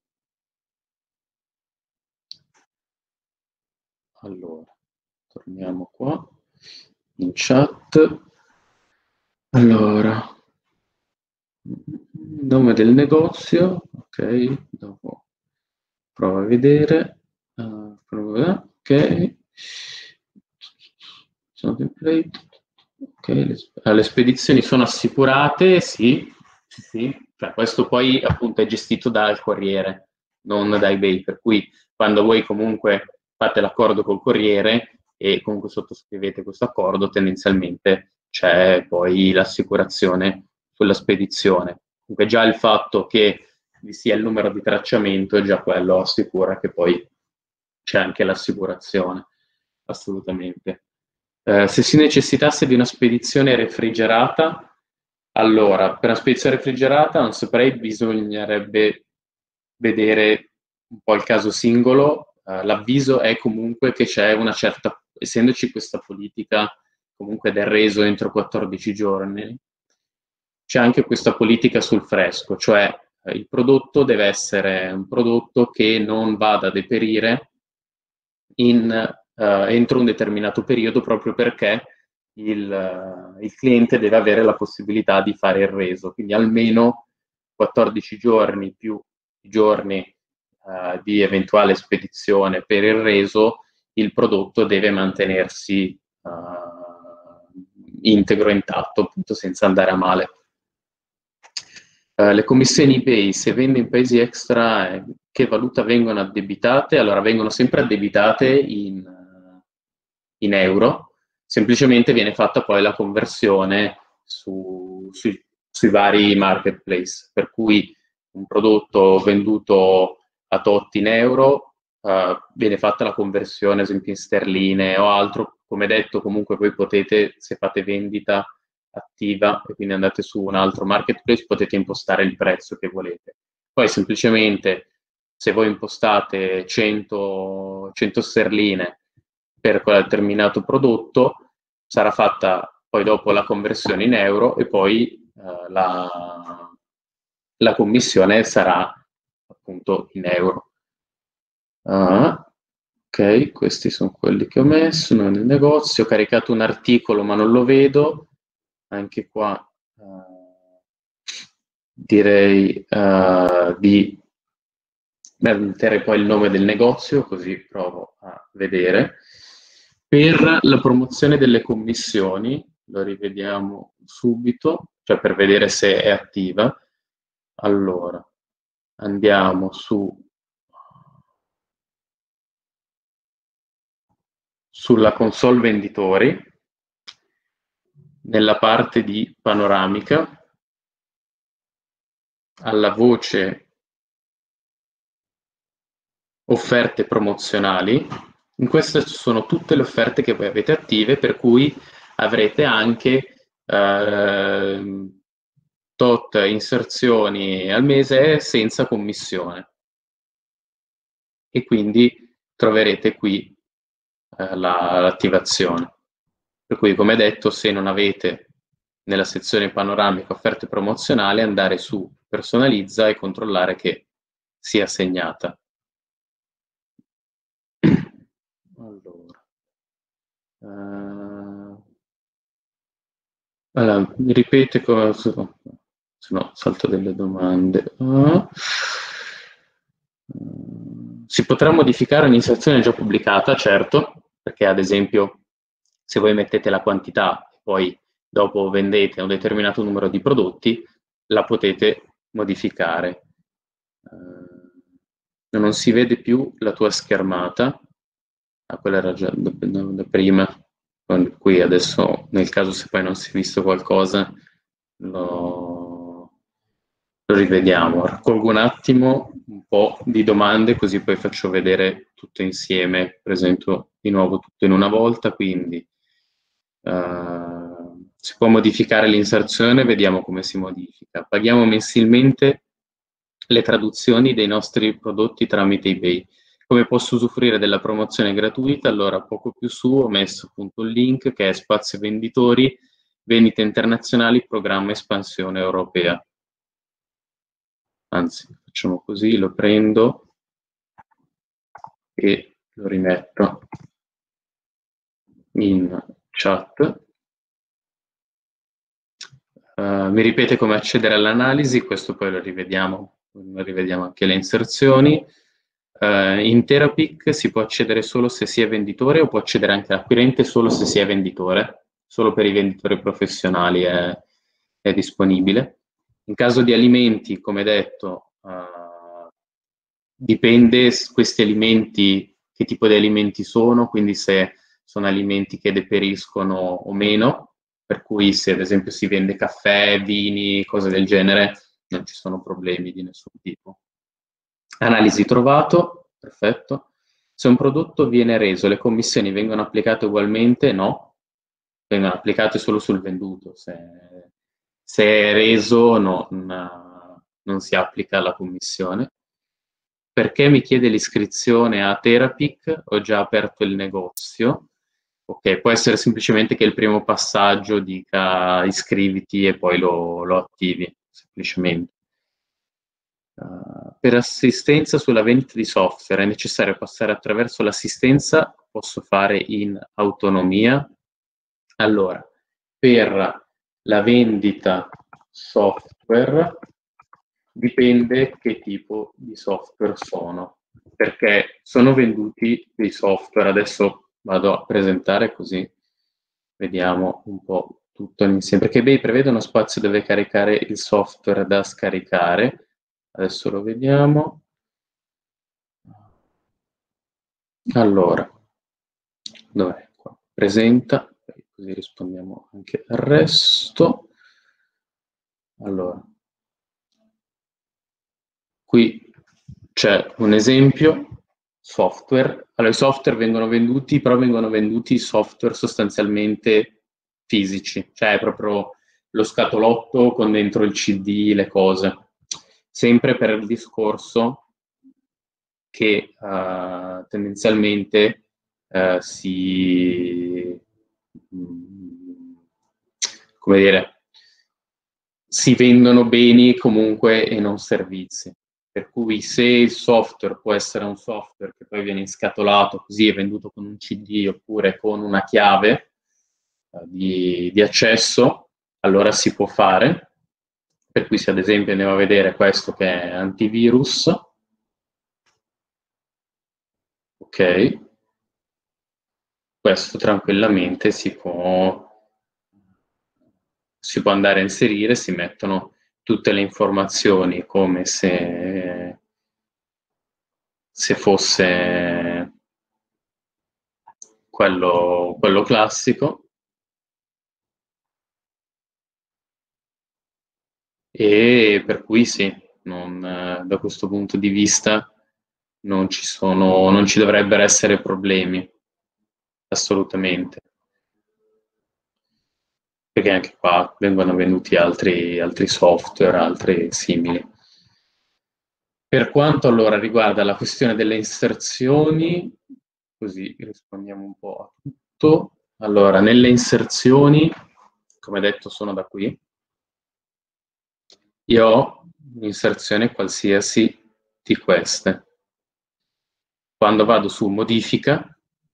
Allora, torniamo qua in chat. Allora, nome del negozio, ok, dopo provo a vedere, ok, sono template, ok, le spedizioni sono assicurate, sì, sì, cioè questo poi appunto è gestito dal corriere, non da eBay, per cui quando voi comunque fate l'accordo col corriere e comunque sottoscrivete questo accordo, tendenzialmente c'è poi l'assicurazione sulla spedizione. Comunque già il fatto che vi sia il numero di tracciamento e già quello assicura che poi c'è anche l'assicurazione, assolutamente. Se si necessitasse di una spedizione refrigerata, allora, per una spedizione refrigerata non saprei, bisognerebbe vedere un po' il caso singolo. L'avviso è comunque che c'è una certa, essendoci questa politica comunque del reso entro 14 giorni, c'è anche questa politica sul fresco, cioè il prodotto deve essere un prodotto che non vada a deperire entro un determinato periodo, proprio perché il cliente deve avere la possibilità di fare il reso, quindi almeno 14 giorni più i giorni di eventuale spedizione per il reso, il prodotto deve mantenersi integro, intatto, appunto senza andare a male. Le commissioni eBay, se vende in paesi extra, che valuta vengono addebitate? Allora, vengono sempre addebitate in euro, semplicemente viene fatta poi la conversione sui vari marketplace, per cui un prodotto venduto a tot in euro, viene fatta la conversione, ad esempio in sterline o altro. Come detto, comunque voi potete, se fate vendita attiva e quindi andate su un altro marketplace, potete impostare il prezzo che volete. Poi semplicemente se voi impostate 100 sterline per quel determinato prodotto, sarà fatta poi dopo la conversione in euro e poi la commissione sarà appunto in euro. Ok, questi sono quelli che ho messo nel negozio. Ho caricato un articolo ma non lo vedo. Anche qua direi di mettere poi il nome del negozio, così provo a vedere. Per la promozione delle commissioni, lo rivediamo subito, cioè per vedere se è attiva. Allora, andiamo sulla console venditori, nella parte di panoramica, alla voce offerte promozionali. In queste sono tutte le offerte che voi avete attive, per cui avrete anche tot inserzioni al mese senza commissione. E quindi troverete qui l'attivazione. Per cui, come detto, se non avete nella sezione panoramica offerte promozionali, andare su personalizza e controllare che sia segnata. Allora, mi ripete come... se no salto delle domande. Si potrà modificare un'inserzione già pubblicata, certo, perché ad esempio se voi mettete la quantità e poi dopo vendete un determinato numero di prodotti, la potete modificare. Non si vede più la tua schermata. Quella era già da prima, qui adesso nel caso se poi non si è visto qualcosa lo rivediamo. Raccolgo un attimo un po' di domande così poi faccio vedere tutto insieme, presento di nuovo tutto in una volta, quindi si può modificare l'inserzione, vediamo come si modifica. Paghiamo mensilmente le traduzioni dei nostri prodotti tramite eBay. Come posso usufruire della promozione gratuita? Allora, poco più su ho messo appunto il link che è Spazio Venditori, Vendite Internazionali, Programma Espansione Europea. Anzi, facciamo così, lo prendo e lo rimetto in chat. Mi ripete come accedere all'analisi, questo poi lo rivediamo anche le inserzioni. In Terapic si può accedere solo se si è venditore o può accedere anche l'acquirente solo se si è venditore, solo per i venditori professionali è disponibile. In caso di alimenti, come detto, dipende questi alimenti, che tipo di alimenti sono, quindi se sono alimenti che deperiscono o meno, per cui se ad esempio si vende caffè, vini, cose del genere, non ci sono problemi di nessun tipo. Analisi trovato, perfetto. Se un prodotto viene reso, le commissioni vengono applicate ugualmente? No, vengono applicate solo sul venduto. Se è reso non si applica la commissione. Perché mi chiede l'iscrizione a Terapic? Ho già aperto il negozio. Ok, può essere semplicemente che il primo passaggio dica iscriviti e poi lo attivi, semplicemente. Per assistenza sulla vendita di software è necessario passare attraverso l'assistenza, posso fare in autonomia. Allora, per la vendita software dipende che tipo di software sono, perché sono venduti dei software, adesso vado a presentare così vediamo un po' tutto insieme, perché eBay prevede uno spazio dove caricare il software da scaricare. Adesso lo vediamo. Allora, dov'è qua? Presenta, così rispondiamo anche al resto. Allora, qui c'è un esempio, software. Allora, i software vengono venduti, però vengono venduti software sostanzialmente fisici, cioè proprio lo scatolotto con dentro il CD, le cose. Sempre per il discorso che tendenzialmente come dire, si vendono beni comunque e non servizi. Per cui se il software può essere un software che poi viene inscatolato così è venduto con un CD oppure con una chiave di accesso, allora si può fare. Per cui se ad esempio andiamo a vedere questo che è antivirus, ok, questo tranquillamente si può andare a inserire, si mettono tutte le informazioni come se fosse quello classico, e per cui sì, da questo punto di vista non ci dovrebbero essere problemi, assolutamente. Perché anche qua vengono venduti altri software, altri simili. Per quanto allora riguarda la questione delle inserzioni, così rispondiamo un po' a tutto. Allora, nelle inserzioni, come detto, sono da qui. Io ho un'inserzione qualsiasi di queste. Quando vado su modifica,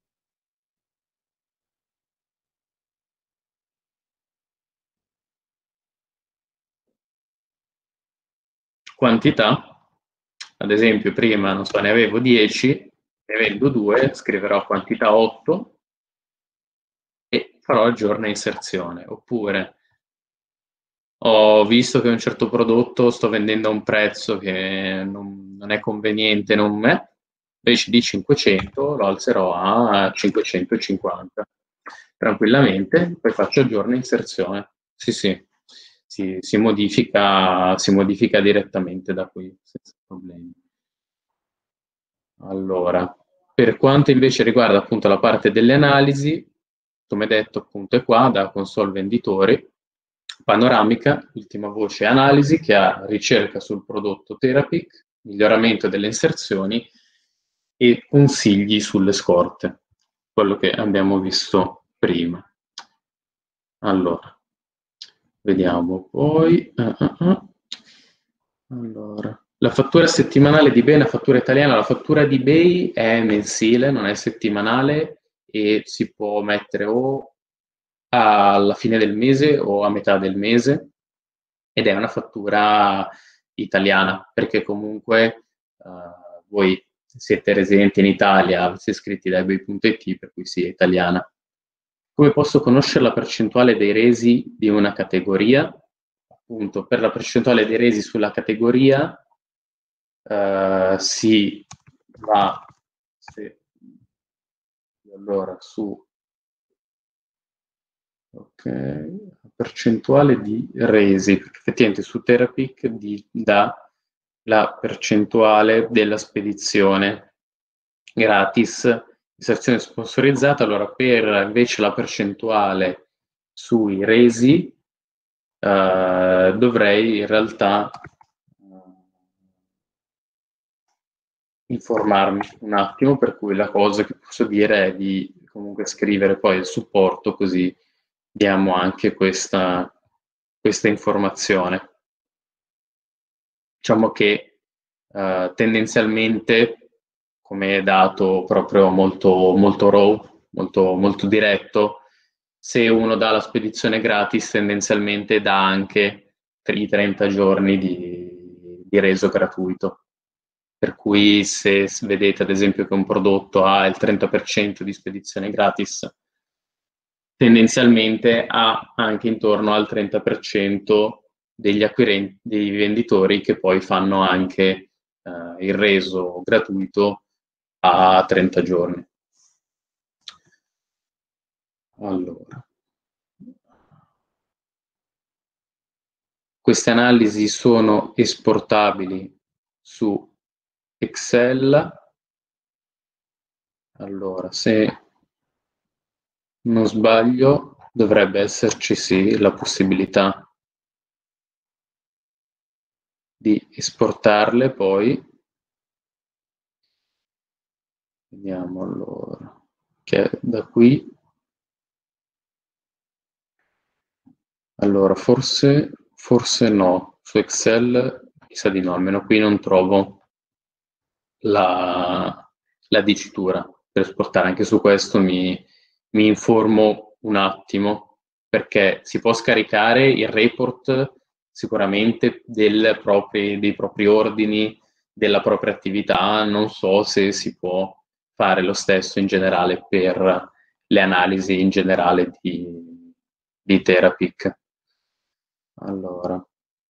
quantità, ad esempio prima, non so, ne avevo 10, ne vendo 2, scriverò quantità 8 e farò aggiorna inserzione. Oppure ho visto che un certo prodotto sto vendendo a un prezzo che non è conveniente, non è, invece di 500 lo alzerò a 550 tranquillamente, poi faccio aggiorna inserzione. Sì, sì, si modifica direttamente da qui, senza problemi. Allora, per quanto invece riguarda appunto la parte delle analisi, come detto appunto è qua, da console venditori, panoramica, ultima voce analisi che ha ricerca sul prodotto Therapic, miglioramento delle inserzioni e consigli sulle scorte, quello che abbiamo visto prima. Allora, vediamo poi. Allora, la fattura settimanale di eBay, la fattura italiana, la fattura di eBay è mensile, non è settimanale e si può mettere o alla fine del mese o a metà del mese ed è una fattura italiana perché comunque voi siete residenti in Italia, siete iscritti da ebay.it, per cui sì, è italiana. Come posso conoscere la percentuale dei resi di una categoria? Appunto, per la percentuale dei resi sulla categoria si va allora su percentuale di resi, perché effettivamente su Therapic dà la percentuale della spedizione gratis, inserzione sponsorizzata. Allora per invece la percentuale sui resi dovrei in realtà informarmi un attimo, per cui la cosa che posso dire è di comunque scrivere poi il supporto, così diamo anche questa informazione. Diciamo che tendenzialmente, come dato proprio molto raw, molto diretto, se uno dà la spedizione gratis, tendenzialmente dà anche i 30 giorni di reso gratuito. Per cui se vedete ad esempio che un prodotto ha il 30% di spedizione gratis, tendenzialmente ha anche intorno al 30% degli acquirenti, dei venditori che poi fanno anche il reso gratuito a 30 giorni. Allora, queste analisi sono esportabili su Excel. Allora, se non sbaglio, dovrebbe esserci sì la possibilità di esportarle poi. Vediamo allora, che da qui, allora forse no, su Excel mi sa di no, almeno qui non trovo la dicitura per esportare. Anche su questo mi informo un attimo, perché si può scaricare il report sicuramente dei propri ordini, della propria attività. Non so se si può fare lo stesso in generale per le analisi in generale di Therapic. Allora,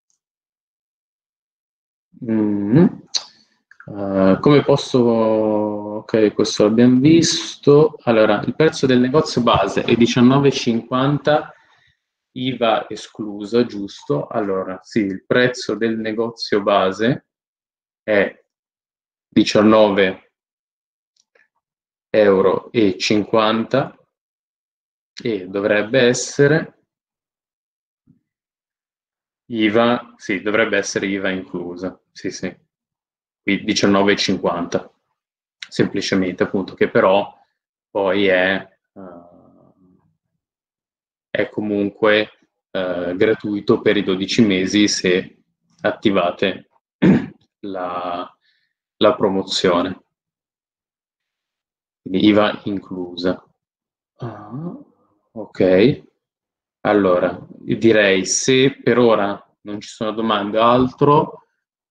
come posso... Ok, questo l'abbiamo visto. Allora, il prezzo del negozio base è 19,50, IVA esclusa, giusto? Allora, sì, il prezzo del negozio base è 19,50 € e dovrebbe essere IVA, sì, dovrebbe essere IVA inclusa, sì, sì, qui 19,50, semplicemente appunto, che però poi è comunque gratuito per i 12 mesi se attivate la promozione, quindi IVA inclusa. Ok, allora io direi, se per ora non ci sono domande o altro,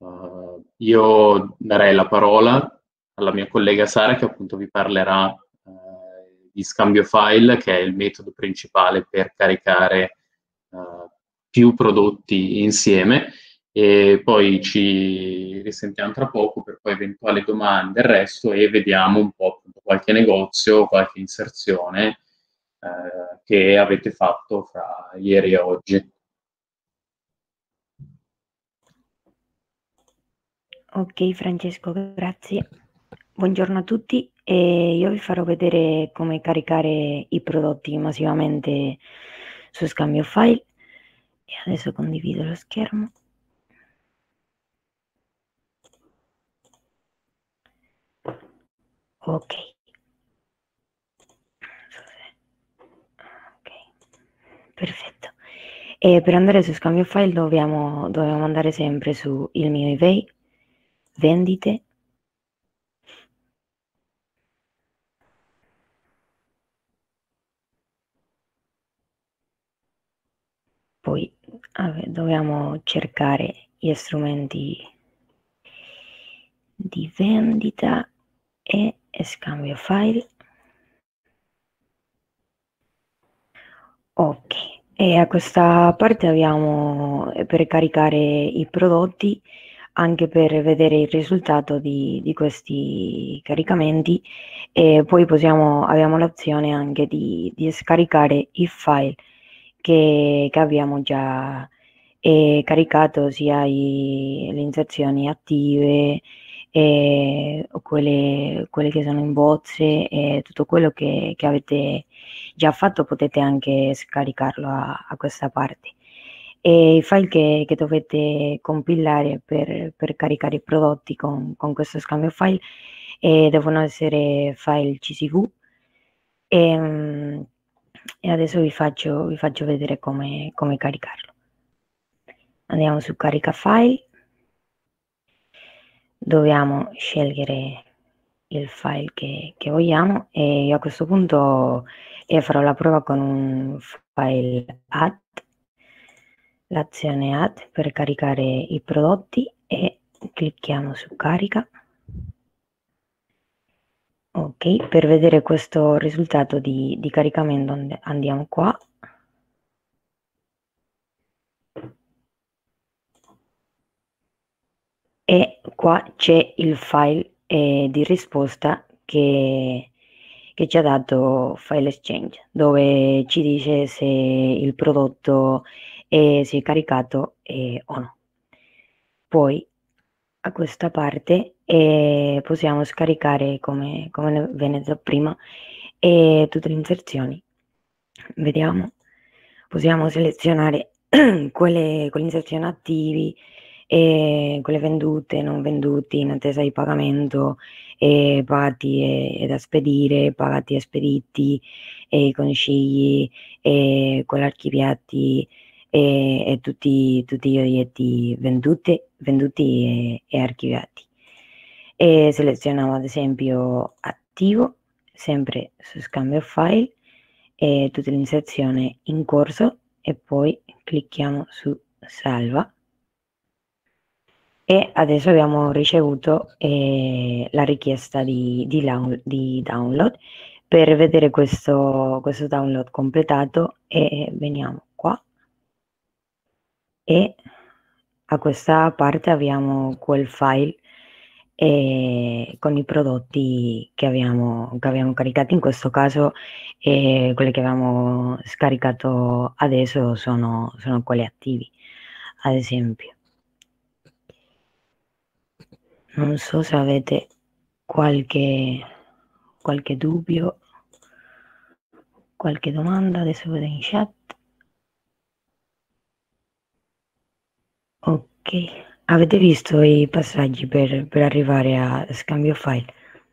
io darei la parola alla mia collega Sara, che appunto vi parlerà di scambio file, che è il metodo principale per caricare più prodotti insieme, e poi ci risentiamo tra poco per poi eventuali domande e il resto, e vediamo un po' appunto qualche negozio, qualche inserzione che avete fatto fra ieri e oggi. Ok Francesco, grazie. Buongiorno a tutti, io vi farò vedere come caricare i prodotti massivamente su scambio file, e adesso condivido lo schermo. Ok. Perfetto. E per andare su scambio file dobbiamo andare sempre su il mio eBay, vendite, poi dobbiamo cercare gli strumenti di vendita e scambio file. Ok, e a questa parte abbiamo per caricare i prodotti, anche per vedere il risultato di questi caricamenti, e poi abbiamo l'opzione anche di scaricare i file che abbiamo già caricato, sia le inserzioni attive, o quelle che sono in bozze, e tutto quello che avete già fatto potete anche scaricarlo a questa parte. E i file che dovete compilare per caricare i prodotti con questo scambio file devono essere file CSV, e adesso vi faccio vedere come caricarlo. Andiamo su carica file, dobbiamo scegliere il file che vogliamo, e io a questo punto farò la prova con un file add, l'azione add per caricare i prodotti, e clicchiamo su carica. Ok, per vedere questo risultato di caricamento andiamo qua, e qua c'è il file di risposta che ci ha dato File Exchange, dove ci dice se il prodotto si è caricato o no. Poi a questa parte possiamo scaricare, come ve ne detto prima, tutte le inserzioni. Vediamo, possiamo selezionare quelle inserzioni attivi, e quelle vendute, non venduti, in attesa di pagamento, pagati ed a spedire, pagati e spediti, consigli, quelli archiviati e tutti gli oggetti venduti e archiviati. E selezionavo ad esempio attivo, sempre su scambio file, e tutta l'inserzione in corso e poi clicchiamo su salva. E adesso abbiamo ricevuto la richiesta di download. Per vedere questo download completato veniamo qua e a questa parte abbiamo quel file con i prodotti che abbiamo caricato. In questo caso quelli che abbiamo scaricato adesso sono quelli attivi, ad esempio. Non so se avete qualche dubbio, qualche domanda, adesso vedo in chat. Ok, avete visto i passaggi per arrivare a scambio file?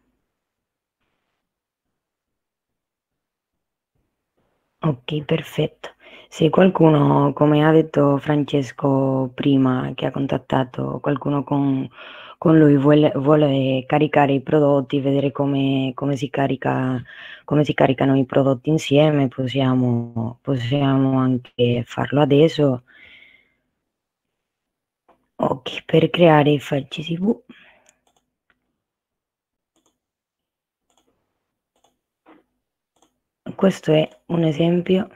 Ok, perfetto. Se qualcuno, come ha detto Francesco prima, che ha contattato qualcuno con lui, vuole caricare i prodotti, vedere come si caricano i prodotti insieme, possiamo anche farlo adesso. Ok, per creare il file CSV questo è un esempio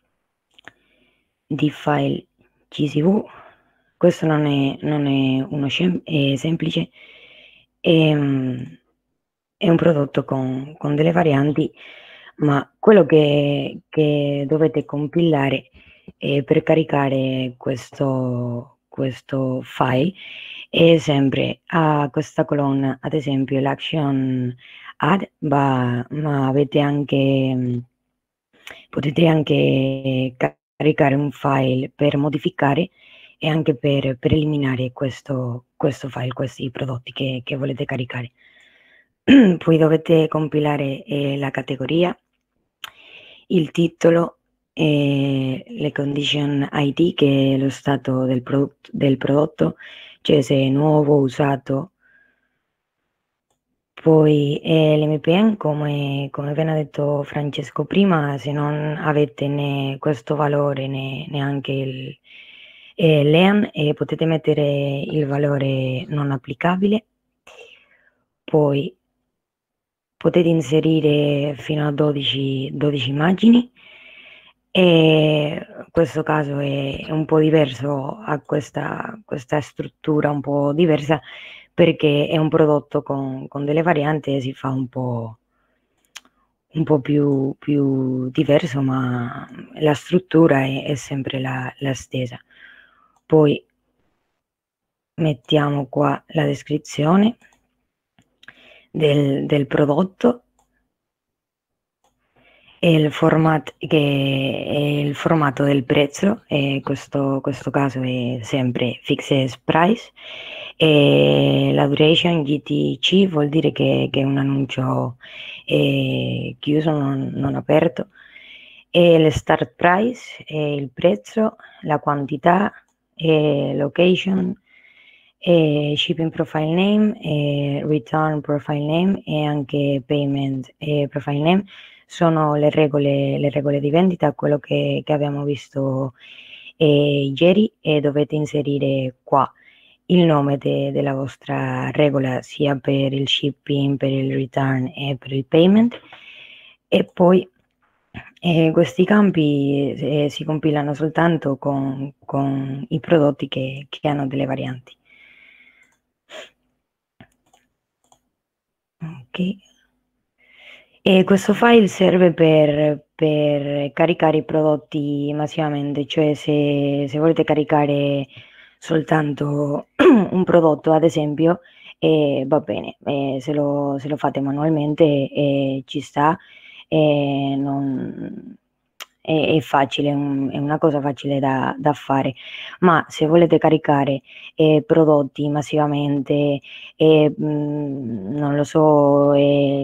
di file CSV. Questo non è uno semplice, è un prodotto con delle varianti, ma quello che dovete compilare per caricare questo file è sempre a questa colonna, ad esempio l'action add, ma avete anche potete anche caricare un file per modificare e anche per eliminare questo file, questi prodotti che volete caricare. Poi dovete compilare la categoria, il titolo, le condition ID, che è lo stato del prodotto, cioè se è nuovo, usato. Poi l'MPN, come appena detto Francesco prima, se non avete né questo valore né neanche il l'EAN, potete mettere il valore non applicabile. Poi potete inserire fino a 12 immagini, e questo caso è un po' diverso, ha questa struttura un po' diversa perché è un prodotto con delle varianti e si fa un po' più diverso, ma la struttura è sempre la stessa. Poi mettiamo qua la descrizione del prodotto e il format, che è il formato del prezzo, e questo caso è sempre fixed price, e la duration GTC vuol dire che è un annuncio chiuso, non aperto, e il start price è il prezzo, la quantità, location, shipping profile name, return profile name e anche payment profile name. Sono le regole di vendita, quello che abbiamo visto ieri, e dovete inserire qua il nome della vostra regola, sia per il shipping, per il return e per il payment, e poi questi campi si compilano soltanto con i prodotti che hanno delle varianti. Ok. E questo file serve per caricare i prodotti massivamente, cioè se volete caricare soltanto un prodotto, ad esempio, va bene, se lo fate manualmente ci sta, non è facile, è una cosa facile da fare, ma se volete caricare prodotti massivamente, non lo so,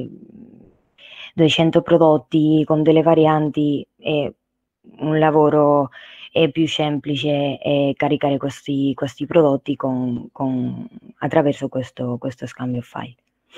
200 prodotti con delle varianti, è un lavoro più semplice caricare questi prodotti attraverso questo scambio file.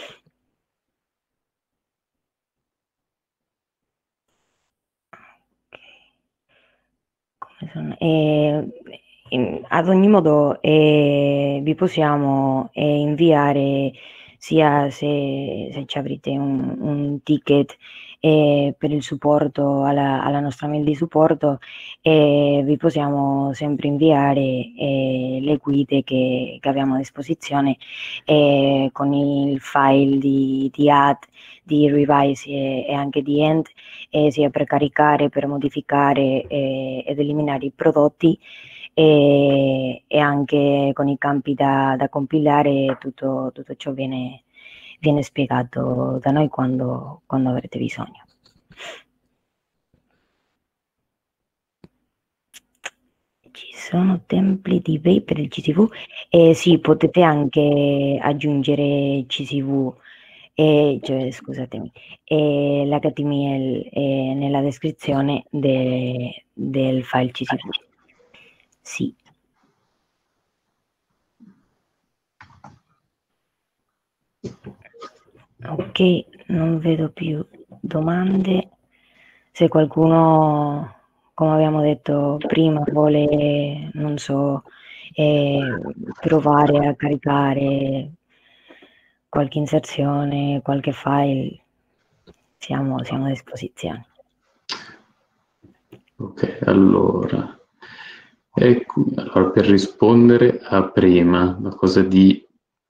Ad ogni modo vi possiamo inviare, sia se ci avrete un ticket per il supporto alla nostra mail di supporto, vi possiamo sempre inviare le guide che abbiamo a disposizione con il file di add, di revise e anche di end, sia per caricare, per modificare ed eliminare i prodotti, e anche con i campi da compilare. Tutto ciò viene spiegato da noi quando avrete bisogno. Ci sono template eBay per il CSV? Sì, potete anche aggiungere CSV, cioè, scusatemi, l'HTML nella descrizione del file CSV. Sì. Ok, non vedo più domande. Se qualcuno, come abbiamo detto prima, vuole, non so, provare a caricare qualche inserzione, qualche file, siamo a disposizione. Ok, allora, ecco, allora per rispondere a prima, la cosa di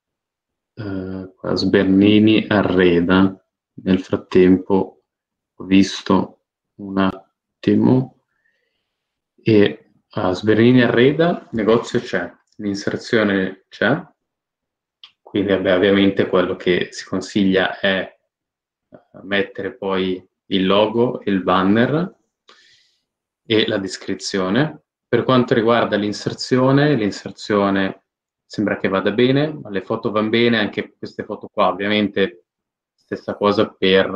Sbernini arreda. Nel frattempo ho visto un attimo e Sbernini arreda, negozio c'è, l'inserzione c'è, quindi ovviamente quello che si consiglia è mettere poi il logo e il banner e la descrizione. Per quanto riguarda l'inserzione sembra che vada bene, ma le foto vanno bene, anche queste foto qua, ovviamente stessa cosa per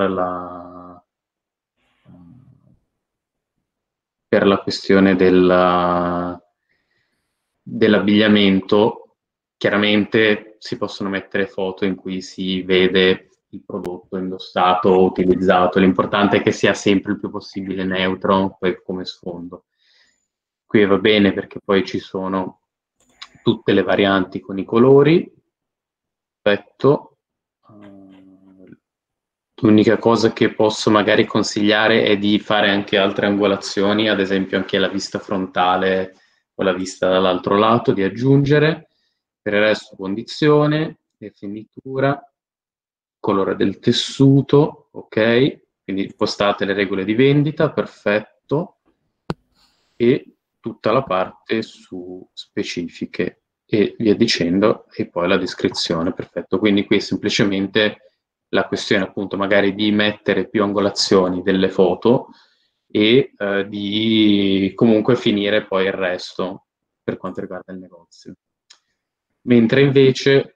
la questione dell'abbigliamento. Chiaramente si possono mettere foto in cui si vede il prodotto indossato o utilizzato, l'importante è che sia sempre il più possibile neutro come sfondo. Qui va bene perché poi ci sono tutte le varianti con i colori. Perfetto. L'unica cosa che posso magari consigliare è di fare anche altre angolazioni, ad esempio anche la vista frontale o la vista dall'altro lato, di aggiungere. Per il resto condizione, definitura, colore del tessuto, ok? Quindi impostate le regole di vendita, perfetto. E tutta la parte su specifiche e via dicendo, e poi la descrizione, perfetto. Quindi qui è semplicemente la questione appunto magari di mettere più angolazioni delle foto e di comunque finire poi il resto per quanto riguarda il negozio. Mentre invece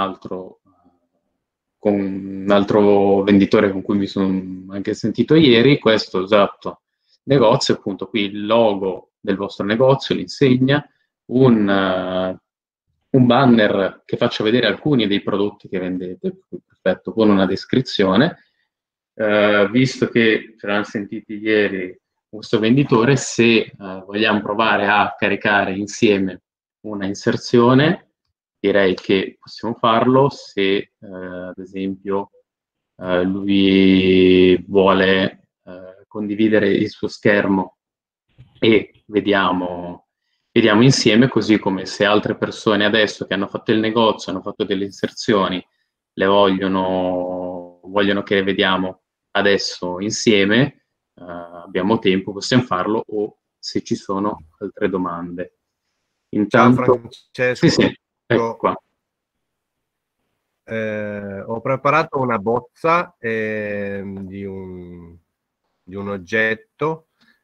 con un altro venditore con cui mi sono anche sentito ieri, questo esatto negozio, appunto qui il logo del vostro negozio, l'insegna, un banner che faccia vedere alcuni dei prodotti che vendete, perfetto, con una descrizione. Visto che ce l'hanno sentiti ieri questo venditore, se vogliamo provare a caricare insieme una inserzione, direi che possiamo farlo se ad esempio lui vuole condividere il suo schermo e vediamo insieme, così come se altre persone adesso che hanno fatto il negozio, hanno fatto delle inserzioni, le vogliono che le vediamo adesso insieme, abbiamo tempo, possiamo farlo, o se ci sono altre domande. Intanto, ciao Francesco, sì, ecco qua. Ho preparato una bozza di un oggetto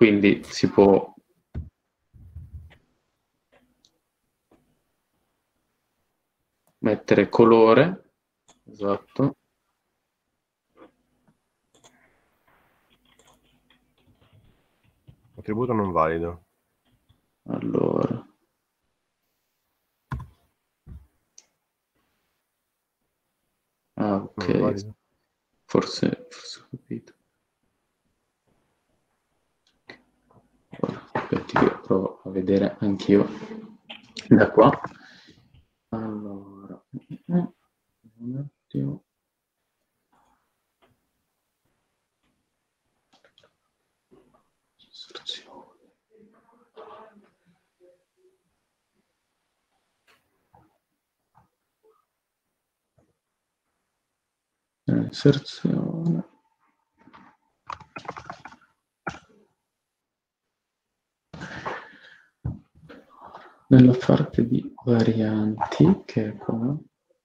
quindi si può mettere colore, esatto. Attributo non valido. Allora. Ah, ok. Forse ho capito. Ora, aspetti che provo a vedere anch'io da qua. Allora, un attimo. Inserzione. Nella parte di varianti, che è qua.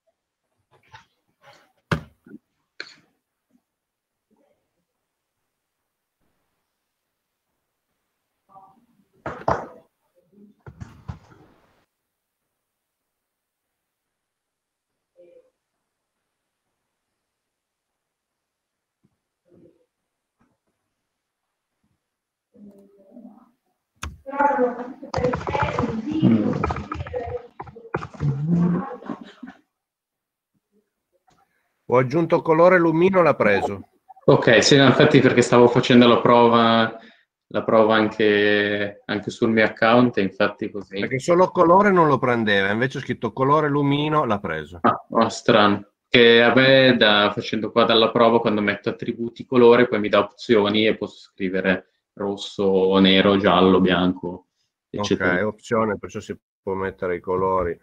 Ho aggiunto colore lumino, l'ha preso. Ok, sì, infatti perché stavo facendo la prova anche sul mio account, e infatti così. Perché solo colore non lo prendeva, invece ho scritto colore lumino, l'ha preso. Ah, strano. Che a me, facendo qua dalla prova, quando metto attributi colore, poi mi dà opzioni e posso scrivere rosso, nero, giallo, bianco, eccetera. Ok, opzione, perciò si può mettere i colori.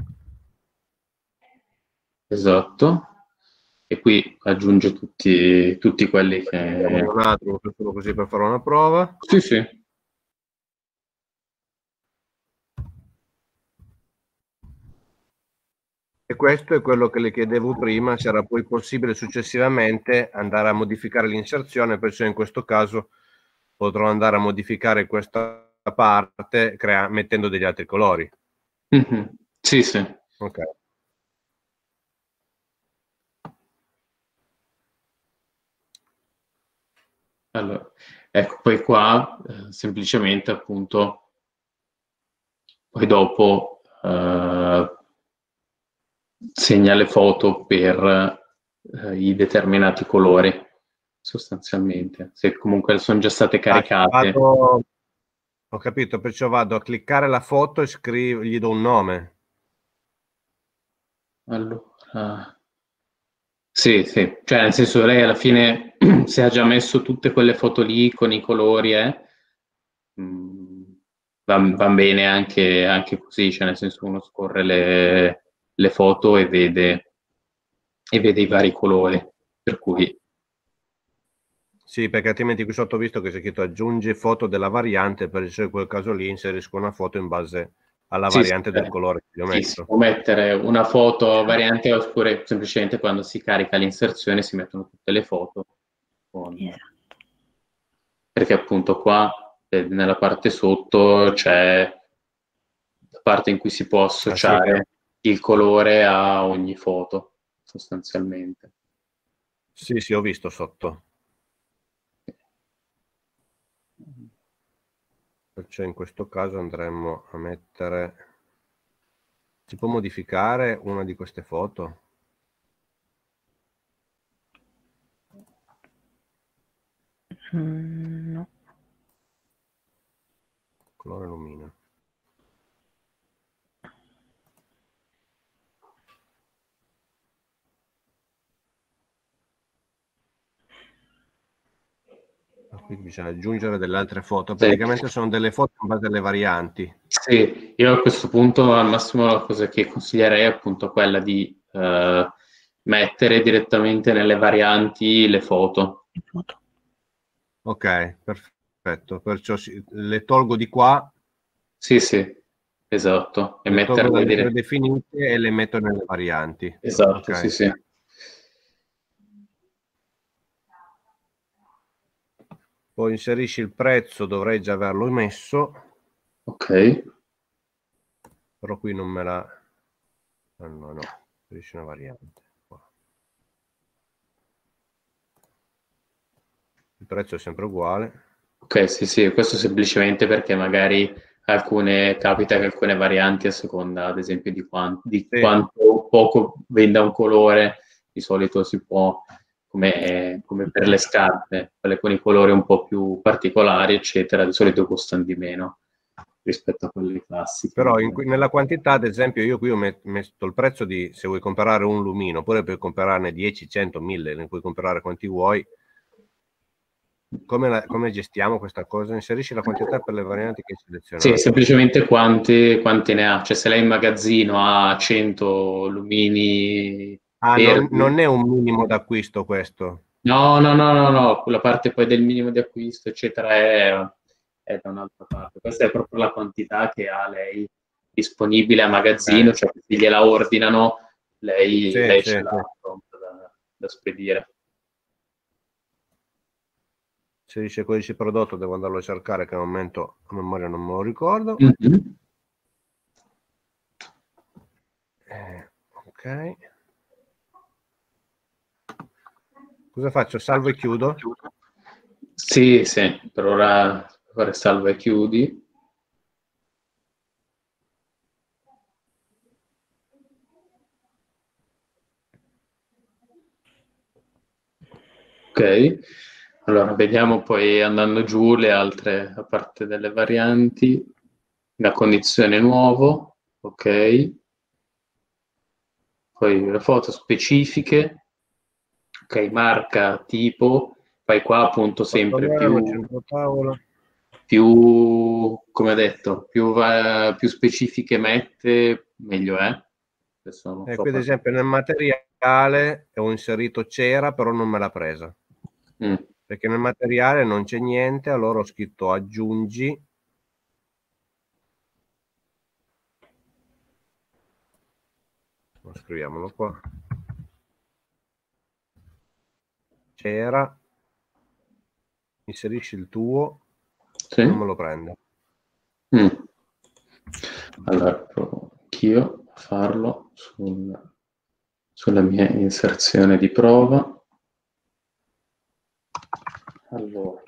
Esatto. E qui aggiunge tutti quelli che... Un attimo, solo così per fare una prova. Sì, sì. E questo è quello che le chiedevo prima, se era poi possibile successivamente andare a modificare l'inserzione, perciò in questo caso potrò andare a modificare questa parte mettendo degli altri colori. Mm-hmm. Sì, sì. Ok. Allora, ecco, poi qua semplicemente appunto, poi dopo segna le foto per i determinati colori, sostanzialmente. Se comunque sono già state caricate. Ho capito, perciò vado a cliccare la foto e gli do un nome. Allora, sì, sì, cioè nel senso lei alla fine se ha già messo tutte quelle foto lì con i colori, va bene anche così, cioè nel senso uno scorre le foto e vede i vari colori, per cui... Sì, perché altrimenti qui sotto ho visto che c'è scritto aggiungi foto della variante, per in quel caso lì inserisco una foto in base alla variante del colore che io sì, metto. si può mettere una foto variante oppure semplicemente quando si carica l'inserzione si mettono tutte le foto. Esatto. Perché appunto qua nella parte sotto c'è la parte in cui si può associare il colore a ogni foto, sostanzialmente. Sì, sì, ho visto sotto. Perciò in questo caso andremmo a mettere... Si può modificare una di queste foto? No. Colore lumino. Qui bisogna aggiungere delle altre foto. Praticamente sono delle foto in base alle varianti. Sì, io a questo punto al massimo la cosa che consiglierei è appunto quella di mettere direttamente nelle varianti le foto. Ok, perfetto. Perciò le tolgo di qua. Sì, sì, esatto. E le tolgo metterle dalle predefinite e le metto nelle varianti. Esatto, okay. Sì, sì. Poi inserisci il prezzo, dovrei già averlo messo. Ok. Però qui non me la... No, inserisci una variante. Il prezzo è sempre uguale. Ok, sì, questo semplicemente perché magari capita che alcune varianti a seconda, ad esempio, di quanto poco venda un colore, di solito si può, come per le scarpe, quelle con i colori un po' più particolari, eccetera, di solito costano di meno rispetto a quelle classiche. Però nella quantità, ad esempio, io qui ho messo il prezzo di, se vuoi comprare un lumino, oppure puoi comprarne 10, 100, 1000, ne puoi comprare quanti vuoi. Come gestiamo questa cosa? Inserisci la quantità per le varianti che hai selezionato. Sì, semplicemente quanti ne ha. Cioè, se lei in magazzino ha 100 lumini verdi... non è un minimo d'acquisto questo? No, la parte poi del minimo di acquisto, eccetera, è da un'altra parte. Questa è proprio la quantità che ha lei disponibile a magazzino, cioè se gliela ordinano, lei ce l'ha pronta da spedire. Se dice codice prodotto devo andarlo a cercare, che al momento a memoria non me lo ricordo. Ok. Cosa faccio? Salvo e chiudo? Sì, per ora fare salva e chiudi. Ok, allora vediamo poi andando giù le altre, a parte delle varianti, la condizione nuovo, ok, poi le foto specifiche, ok, marca, tipo, poi qua appunto sempre più come detto, più specifiche mette, meglio è. Qui ad esempio nel materiale ho inserito cera, però non me l'ha presa. Perché nel materiale non c'è niente, allora ho scritto aggiungi. Scriviamolo qua. Cera. Inserisci il tuo. Sì. Non me lo prende. Allora provo anch'io a farlo sulla mia inserzione di prova. Allora.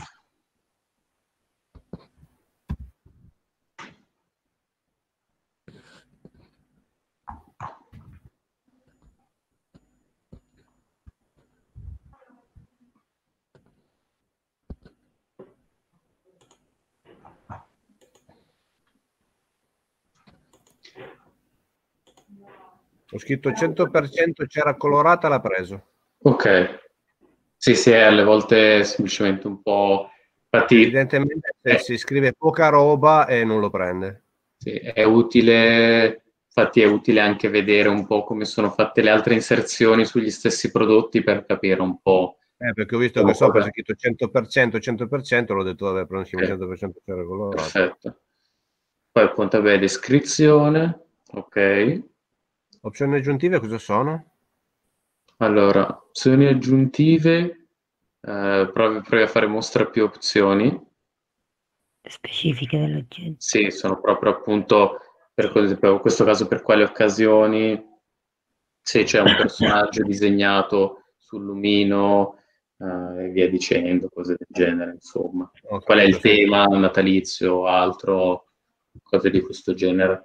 Ho scritto 100% cera colorata, l'ha preso. Ok. Sì, alle volte è semplicemente un po'... Infatti, evidentemente si scrive poca roba e non lo prende. Sì, è utile, infatti è utile anche vedere un po' come sono fatte le altre inserzioni sugli stessi prodotti per capire un po'. Perché ho visto che sopra c'è scritto 100%, l'ho detto vabbè, pronunciamo 100% cera colorata. Perfetto. Poi appunto vabbè, descrizione, ok. Opzioni aggiuntive cosa sono? Allora, opzioni aggiuntive, provi a fare mostra più opzioni. Specifiche dell'oggetto. Sì, sono proprio appunto, per questo caso per quali occasioni, se c'è un personaggio disegnato sul lumino e via dicendo, cose del genere, insomma. Okay, qual è il tema natalizio o altro, cose di questo genere.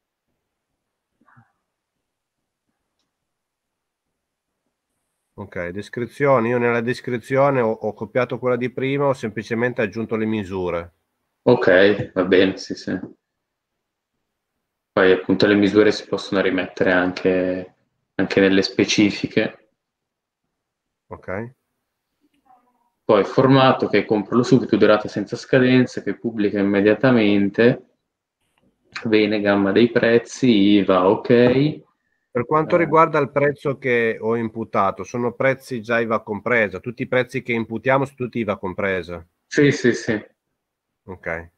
Ok, descrizioni. Io nella descrizione ho copiato quella di prima, ho semplicemente aggiunto le misure. Ok, va bene, sì. Poi appunto le misure si possono rimettere anche nelle specifiche. Ok. Poi formato che compralo subito, durata senza scadenze, che pubblica immediatamente, bene, gamma dei prezzi, IVA, ok. Per quanto riguarda il prezzo che ho imputato, sono prezzi già IVA compresa. Tutti i prezzi che imputiamo sono tutti IVA compresa. Sì. Ok.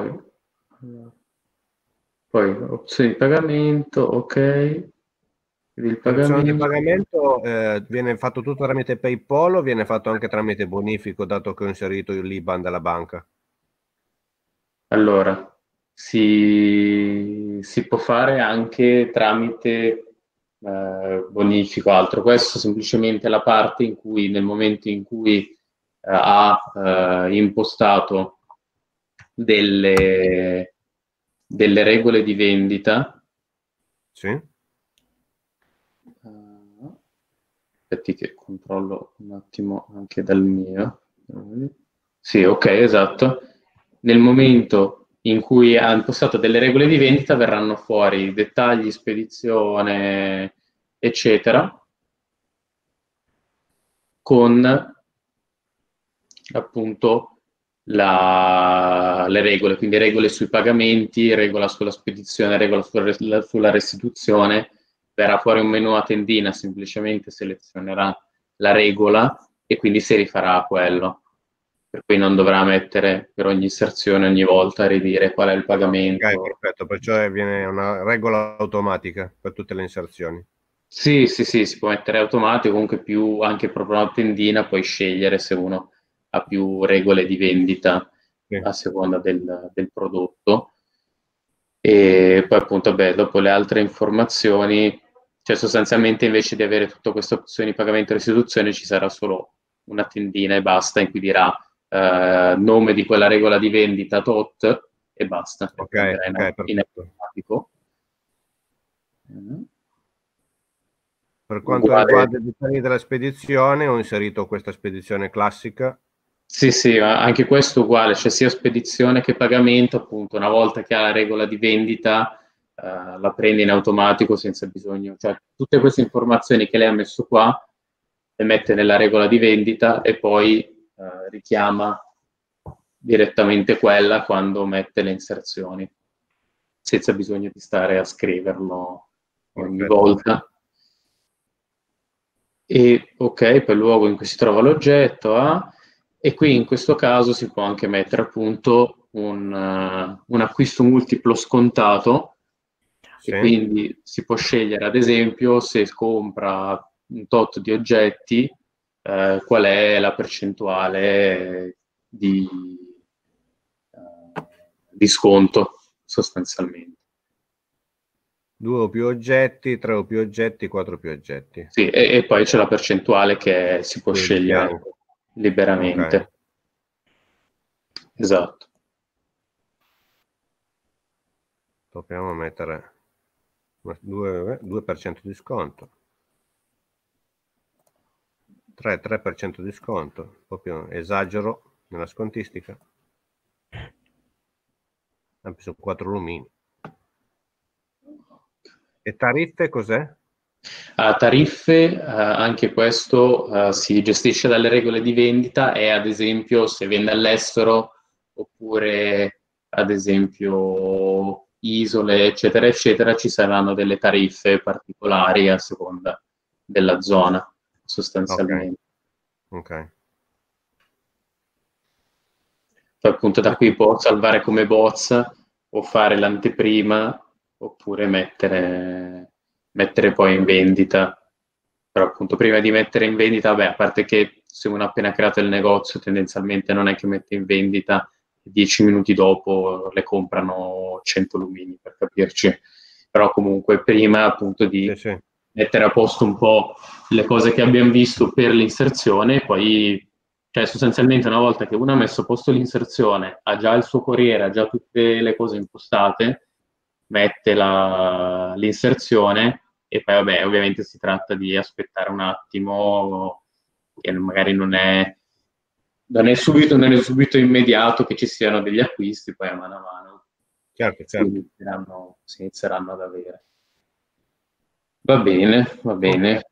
Poi opzioni di pagamento, ok. Il L'opzione di pagamento. pagamento viene fatto tutto tramite PayPal o viene fatto anche tramite bonifico, dato che ho inserito l'IBAN della banca? Allora, si può fare anche tramite bonifico altro. Questo è semplicemente la parte in cui, nel momento in cui ha impostato delle regole di vendita. Sì. Aspetti che controllo un attimo anche dal mio. Sì, ok, esatto. Nel momento in cui ha impostato delle regole di vendita verranno fuori dettagli, spedizione, eccetera, con appunto le regole, quindi regole sui pagamenti, regola sulla spedizione, regola sulla restituzione. Verrà fuori un menu a tendina, semplicemente selezionerà la regola e quindi si rifarà a quello. Per cui non dovrà mettere per ogni inserzione ogni volta a ridire qual è il pagamento. Ok, perfetto, perciò viene una regola automatica per tutte le inserzioni. Sì, si può mettere automatico, comunque più anche proprio una tendina, puoi scegliere se uno ha più regole di vendita a seconda del prodotto. E poi appunto, dopo le altre informazioni, cioè sostanzialmente invece di avere tutte queste opzioni pagamento e restituzione ci sarà solo una tendina e basta, in cui dirà nome di quella regola di vendita tot e basta. Ok, in automatico. Per quanto riguarda i dettagli della spedizione, ho inserito questa spedizione classica. Sì, anche questo uguale, cioè sia spedizione che pagamento, appunto, una volta che ha la regola di vendita, la prende in automatico senza bisogno, cioè tutte queste informazioni che lei ha messo qua, le mette nella regola di vendita e poi richiama direttamente quella quando mette le inserzioni, senza bisogno di stare a scriverlo ogni volta. E ok, poi il luogo in cui si trova l'oggetto, e qui in questo caso si può anche mettere appunto un acquisto multiplo scontato, sì. E quindi si può scegliere ad esempio se compra un tot di oggetti, qual è la percentuale di sconto sostanzialmente. 2 o più oggetti, 3 o più oggetti, 4 o più oggetti. Sì, e poi c'è la percentuale che si può scegliere liberamente. Okay. Esatto. Dobbiamo mettere 2% di sconto. 3% di sconto, proprio esagero nella scontistica. Anche su 4 lumini. E tariffe cos'è? Tariffe, anche questo si gestisce dalle regole di vendita e ad esempio se vende all'estero oppure ad esempio isole eccetera eccetera ci saranno delle tariffe particolari a seconda della zona sostanzialmente. Ok. Poi appunto da qui può salvare come bozza o fare l'anteprima oppure mettere poi in vendita. Però appunto prima di mettere in vendita, a parte che se uno ha appena creato il negozio tendenzialmente non è che mette in vendita 10 minuti dopo le comprano 100 lumini, per capirci. Però comunque prima appunto di mettere a posto un po' le cose che abbiamo visto per l'inserzione, poi cioè sostanzialmente una volta che uno ha messo a posto l'inserzione, ha già il suo corriere, ha già tutte le cose impostate, mette l'inserzione e poi ovviamente si tratta di aspettare un attimo, che magari non è subito immediato che ci siano degli acquisti, poi a mano certo. Si inizieranno ad avere. Va bene.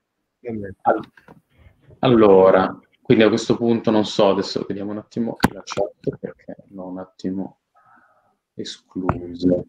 Allora, quindi a questo punto non so, adesso vediamo un attimo la chat perché l'ho un attimo escluso.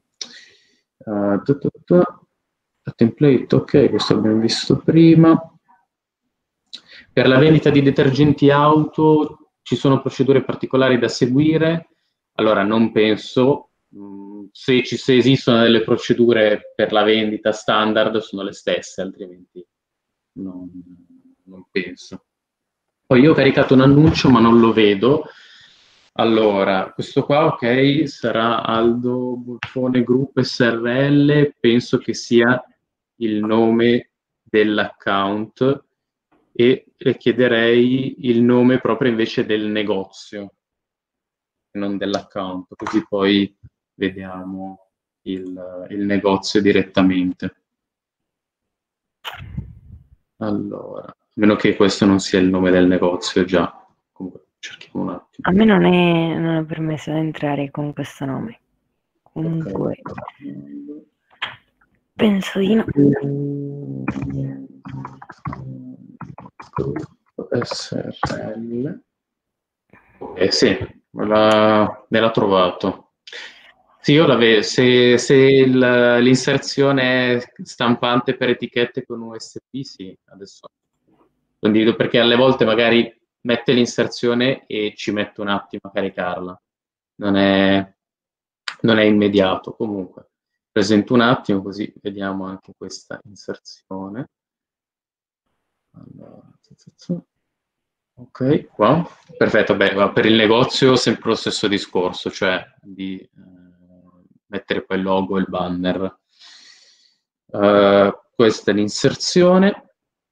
Template, ok, questo l'abbiamo visto prima. Per la vendita di detergenti auto ci sono procedure particolari da seguire? Allora, non penso, se esistono delle procedure per la vendita standard sono le stesse, altrimenti non penso. Poi io ho caricato un annuncio ma non lo vedo. Allora, questo qua, ok, sarà Aldo Bolfone Group SRL, penso che sia il nome dell'account e le chiederei il nome proprio invece del negozio, non dell'account, così poi vediamo il negozio direttamente. Allora, a meno che questo non sia il nome del negozio già. Comunque, cerchiamo un attimo. A me non è permesso entrare con questo nome. Comunque, Okay. penso di no. SRL. Sì, me l'ha trovato. Sì, io se l'inserzione è stampante per etichette con USB, sì, adesso condivido, perché alle volte magari mette l'inserzione e ci mette un attimo a caricarla. Non è immediato. Comunque, presento un attimo così vediamo anche questa inserzione. Allora, ok, qua. Perfetto, beh, per il negozio sempre lo stesso discorso, cioè di mettere poi il logo e il banner. Questa è l'inserzione.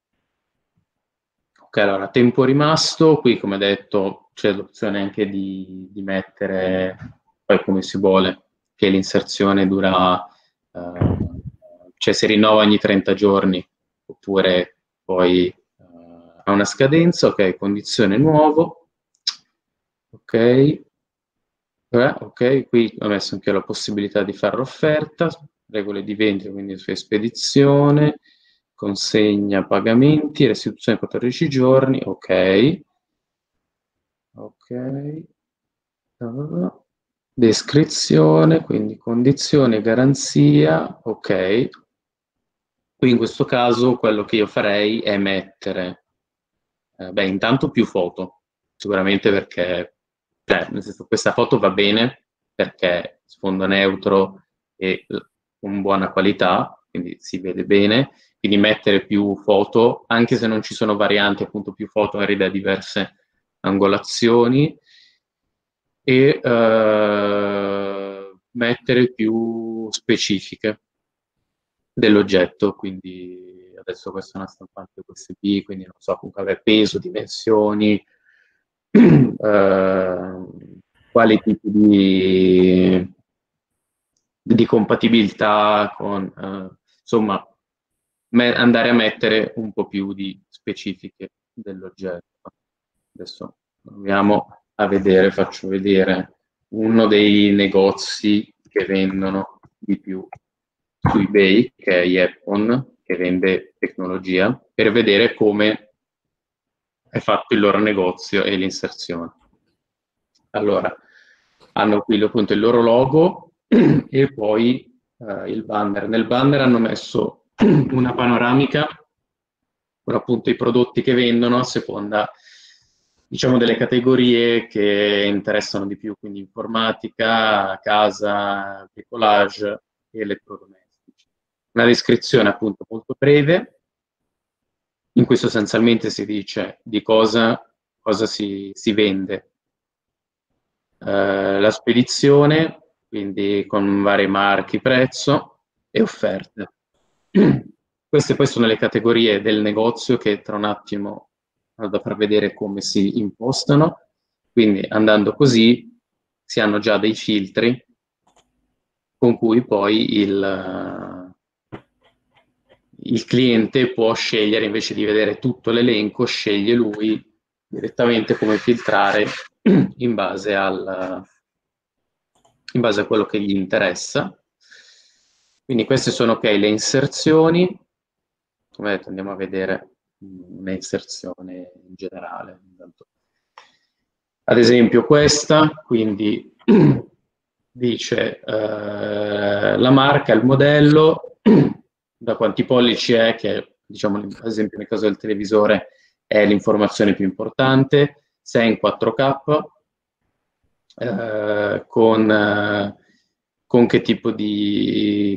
Ok, allora, tempo rimasto, qui come detto c'è l'opzione anche di mettere, poi come si vuole, che l'inserzione dura, cioè si rinnova ogni 30 giorni, oppure poi ha una scadenza, ok, condizione nuovo, ok, ok, qui ho messo anche la possibilità di fare offerta, regole di vendita, quindi su spedizione, consegna, pagamenti, restituzione 14 giorni, ok. Ok. Descrizione, quindi condizione, garanzia, ok. Qui in questo caso quello che io farei è mettere, intanto più foto, sicuramente perché, nel senso, questa foto va bene perché sfondo neutro e con buona qualità, quindi si vede bene, quindi mettere più foto, anche se non ci sono varianti, appunto più foto magari da diverse angolazioni, e mettere più specifiche dell'oggetto, quindi adesso questa è una stampante USB, quindi non so, comunque avere peso, dimensioni, quali tipi di compatibilità con, insomma, andare a mettere un po' più di specifiche dell'oggetto. Adesso proviamo a vedere, faccio vedere uno dei negozi che vendono di più su eBay, che è Yeppon, che vende tecnologia, per vedere come è fatto il loro negozio e l'inserzione. Allora, hanno qui appunto il loro logo e poi il banner. Nel banner hanno messo una panoramica con appunto i prodotti che vendono a seconda, diciamo, delle categorie che interessano di più, quindi informatica, casa, bricolage e elettrodomestici. Una descrizione appunto molto breve, in cui sostanzialmente si dice di cosa si vende. La spedizione, quindi con vari marchi, prezzo e offerte. Queste poi sono le categorie del negozio che tra un attimo vado a far vedere come si impostano. Quindi andando così si hanno già dei filtri con cui poi il cliente può scegliere, invece di vedere tutto l'elenco, sceglie lui direttamente come filtrare in base a quello che gli interessa. Quindi queste sono, ok, le inserzioni. Come detto, andiamo a vedere un'inserzione in generale. Ad esempio questa, quindi dice la marca, il modello, da quanti pollici è, che diciamo ad esempio nel caso del televisore è l'informazione più importante, se è in 4K, con con che tipo di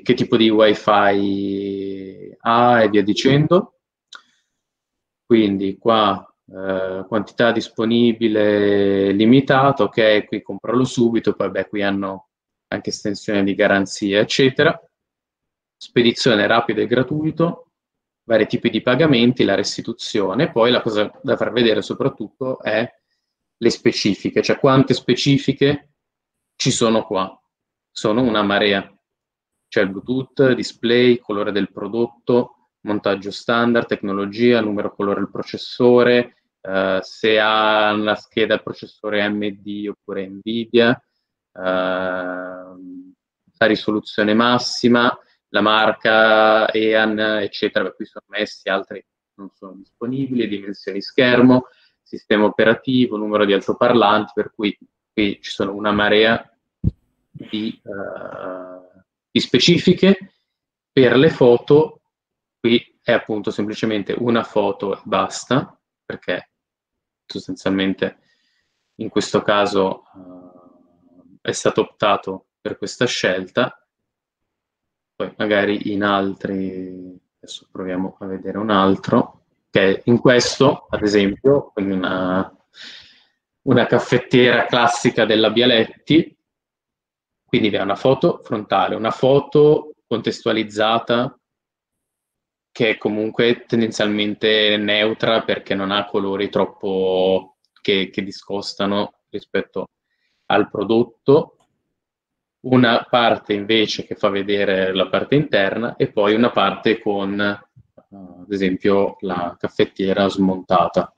wifi ha e via dicendo. Quindi qua quantità disponibile limitata, ok, qui compralo subito, poi beh, qui hanno anche estensione di garanzia, eccetera. Spedizione rapida e gratuito, vari tipi di pagamenti, la restituzione. Poi la cosa da far vedere soprattutto è le specifiche, cioè quante specifiche ci sono qua. Sono una marea. C'è il Bluetooth, display, colore del prodotto, montaggio standard, tecnologia, numero colore del processore, se ha una scheda processore AMD oppure Nvidia, la risoluzione massima, la marca EAN, eccetera. Qui sono messi, altri non sono disponibili, dimensioni schermo, sistema operativo, numero di altoparlanti, per cui qui ci sono una marea di specifiche. Per le foto qui è appunto semplicemente una foto e basta, perché sostanzialmente in questo caso è stato optato per questa scelta. Poi magari in altri, adesso proviamo a vedere un altro, che in questo, ad esempio, una caffettiera classica della Bialetti. Quindi vi è una foto frontale, una foto contestualizzata che è comunque tendenzialmente neutra perché non ha colori troppo che discostano rispetto al prodotto, una parte invece che fa vedere la parte interna e poi una parte con, ad esempio, la caffettiera smontata.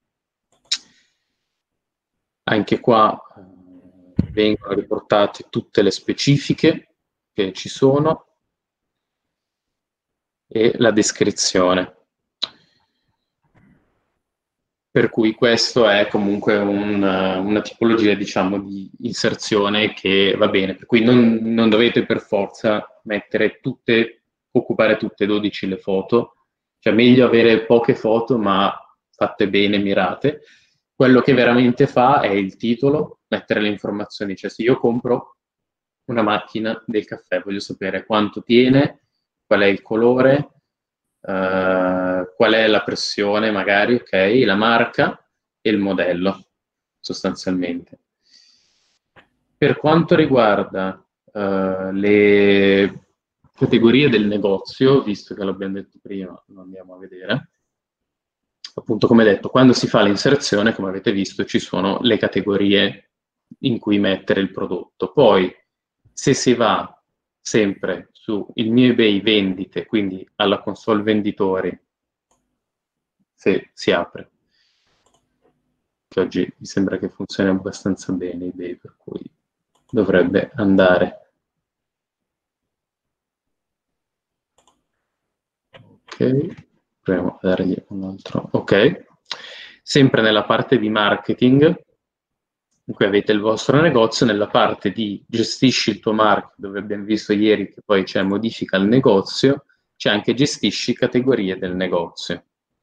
Anche qua vengono riportate tutte le specifiche che ci sono e la descrizione. Per cui questo è comunque una tipologia, diciamo, di inserzione che va bene, per cui non dovete per forza mettere occupare tutte e 12 le foto, cioè meglio avere poche foto ma fatte bene, mirate. Quello che veramente fa è il titolo, mettere le informazioni, cioè se io compro una macchina del caffè, voglio sapere quanto tiene, qual è il colore, qual è la pressione magari, ok, la marca e il modello, sostanzialmente. Per quanto riguarda le categorie del negozio, visto che l'abbiamo detto prima, lo andiamo a vedere. Appunto, come detto, quando si fa l'inserzione, come avete visto, ci sono le categorie in cui mettere il prodotto. Poi, se si va sempre su il mio eBay vendite, quindi alla console venditori, se si apre, che oggi mi sembra che funzioni abbastanza bene eBay, per cui dovrebbe andare. Ok, proviamo a dargli un altro. Ok. Sempre nella parte di marketing, in cui avete il vostro negozio, nella parte di gestisci il tuo marchio, dove abbiamo visto ieri che poi c'è modifica il negozio, c'è anche gestisci categorie del negozio.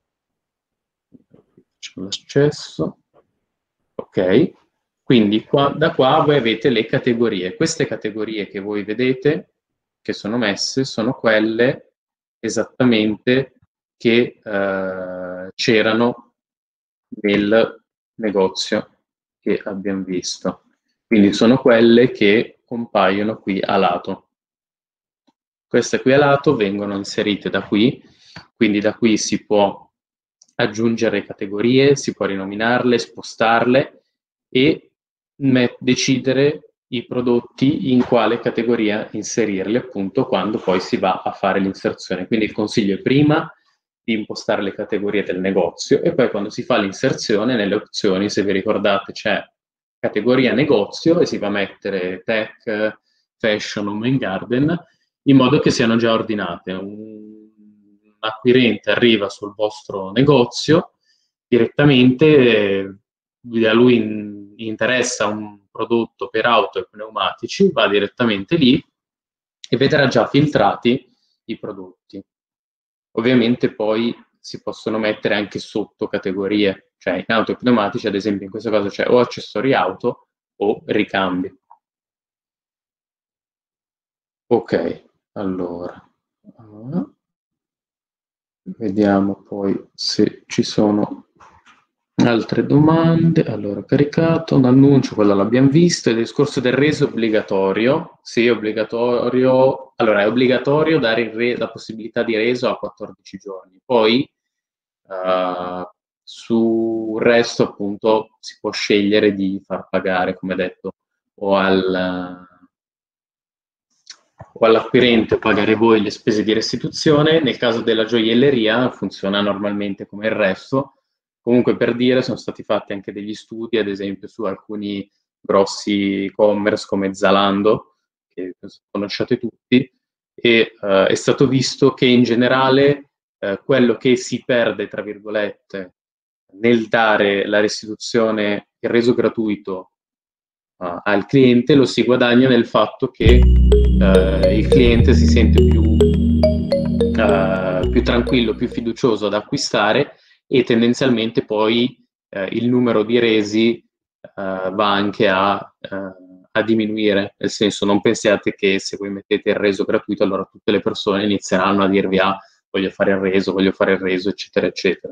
Facciamo l'accesso. Ok, quindi da qua voi avete le categorie. Queste categorie che voi vedete, che sono messe, sono quelle esattamente che c'erano nel negozio che abbiamo visto. Quindi sono quelle che compaiono qui a lato. Queste qui a lato vengono inserite da qui, quindi da qui si può aggiungere categorie, si può rinominarle, spostarle e decidere i prodotti in quale categoria inserirli, appunto, quando poi si va a fare l'inserzione. Quindi il consiglio è prima di impostare le categorie del negozio e poi quando si fa l'inserzione nelle opzioni, se vi ricordate, c'è categoria negozio e si va a mettere tech, fashion, home and garden, in modo che siano già ordinate. Un acquirente arriva sul vostro negozio, direttamente a lui interessa un prodotto per auto e pneumatici, va direttamente lì e vedrà già filtrati i prodotti. Ovviamente poi si possono mettere anche sottocategorie, cioè in auto e pneumatici, ad esempio in questo caso c'è o accessori auto o ricambi. Ok, allora. Vediamo poi se ci sono altre domande. Allora, caricato un annuncio, quello l'abbiamo visto. Il discorso del reso obbligatorio. Sì, obbligatorio. Allora, è obbligatorio dare la possibilità di reso a 14 giorni. Poi, sul resto, appunto, si può scegliere di far pagare, come detto, o all'acquirente pagare voi le spese di restituzione. Nel caso della gioielleria funziona normalmente come il resto. Comunque, per dire, sono stati fatti anche degli studi, ad esempio su alcuni grossi e-commerce come Zalando, che penso conosciate tutti, e è stato visto che in generale quello che si perde, tra virgolette, nel dare la restituzione, il reso gratuito al cliente, lo si guadagna nel fatto che il cliente si sente più tranquillo, più fiducioso ad acquistare, e tendenzialmente poi il numero di resi va anche a diminuire. Nel senso, non pensiate che se voi mettete il reso gratuito, allora tutte le persone inizieranno a dirvi voglio fare il reso, eccetera, eccetera.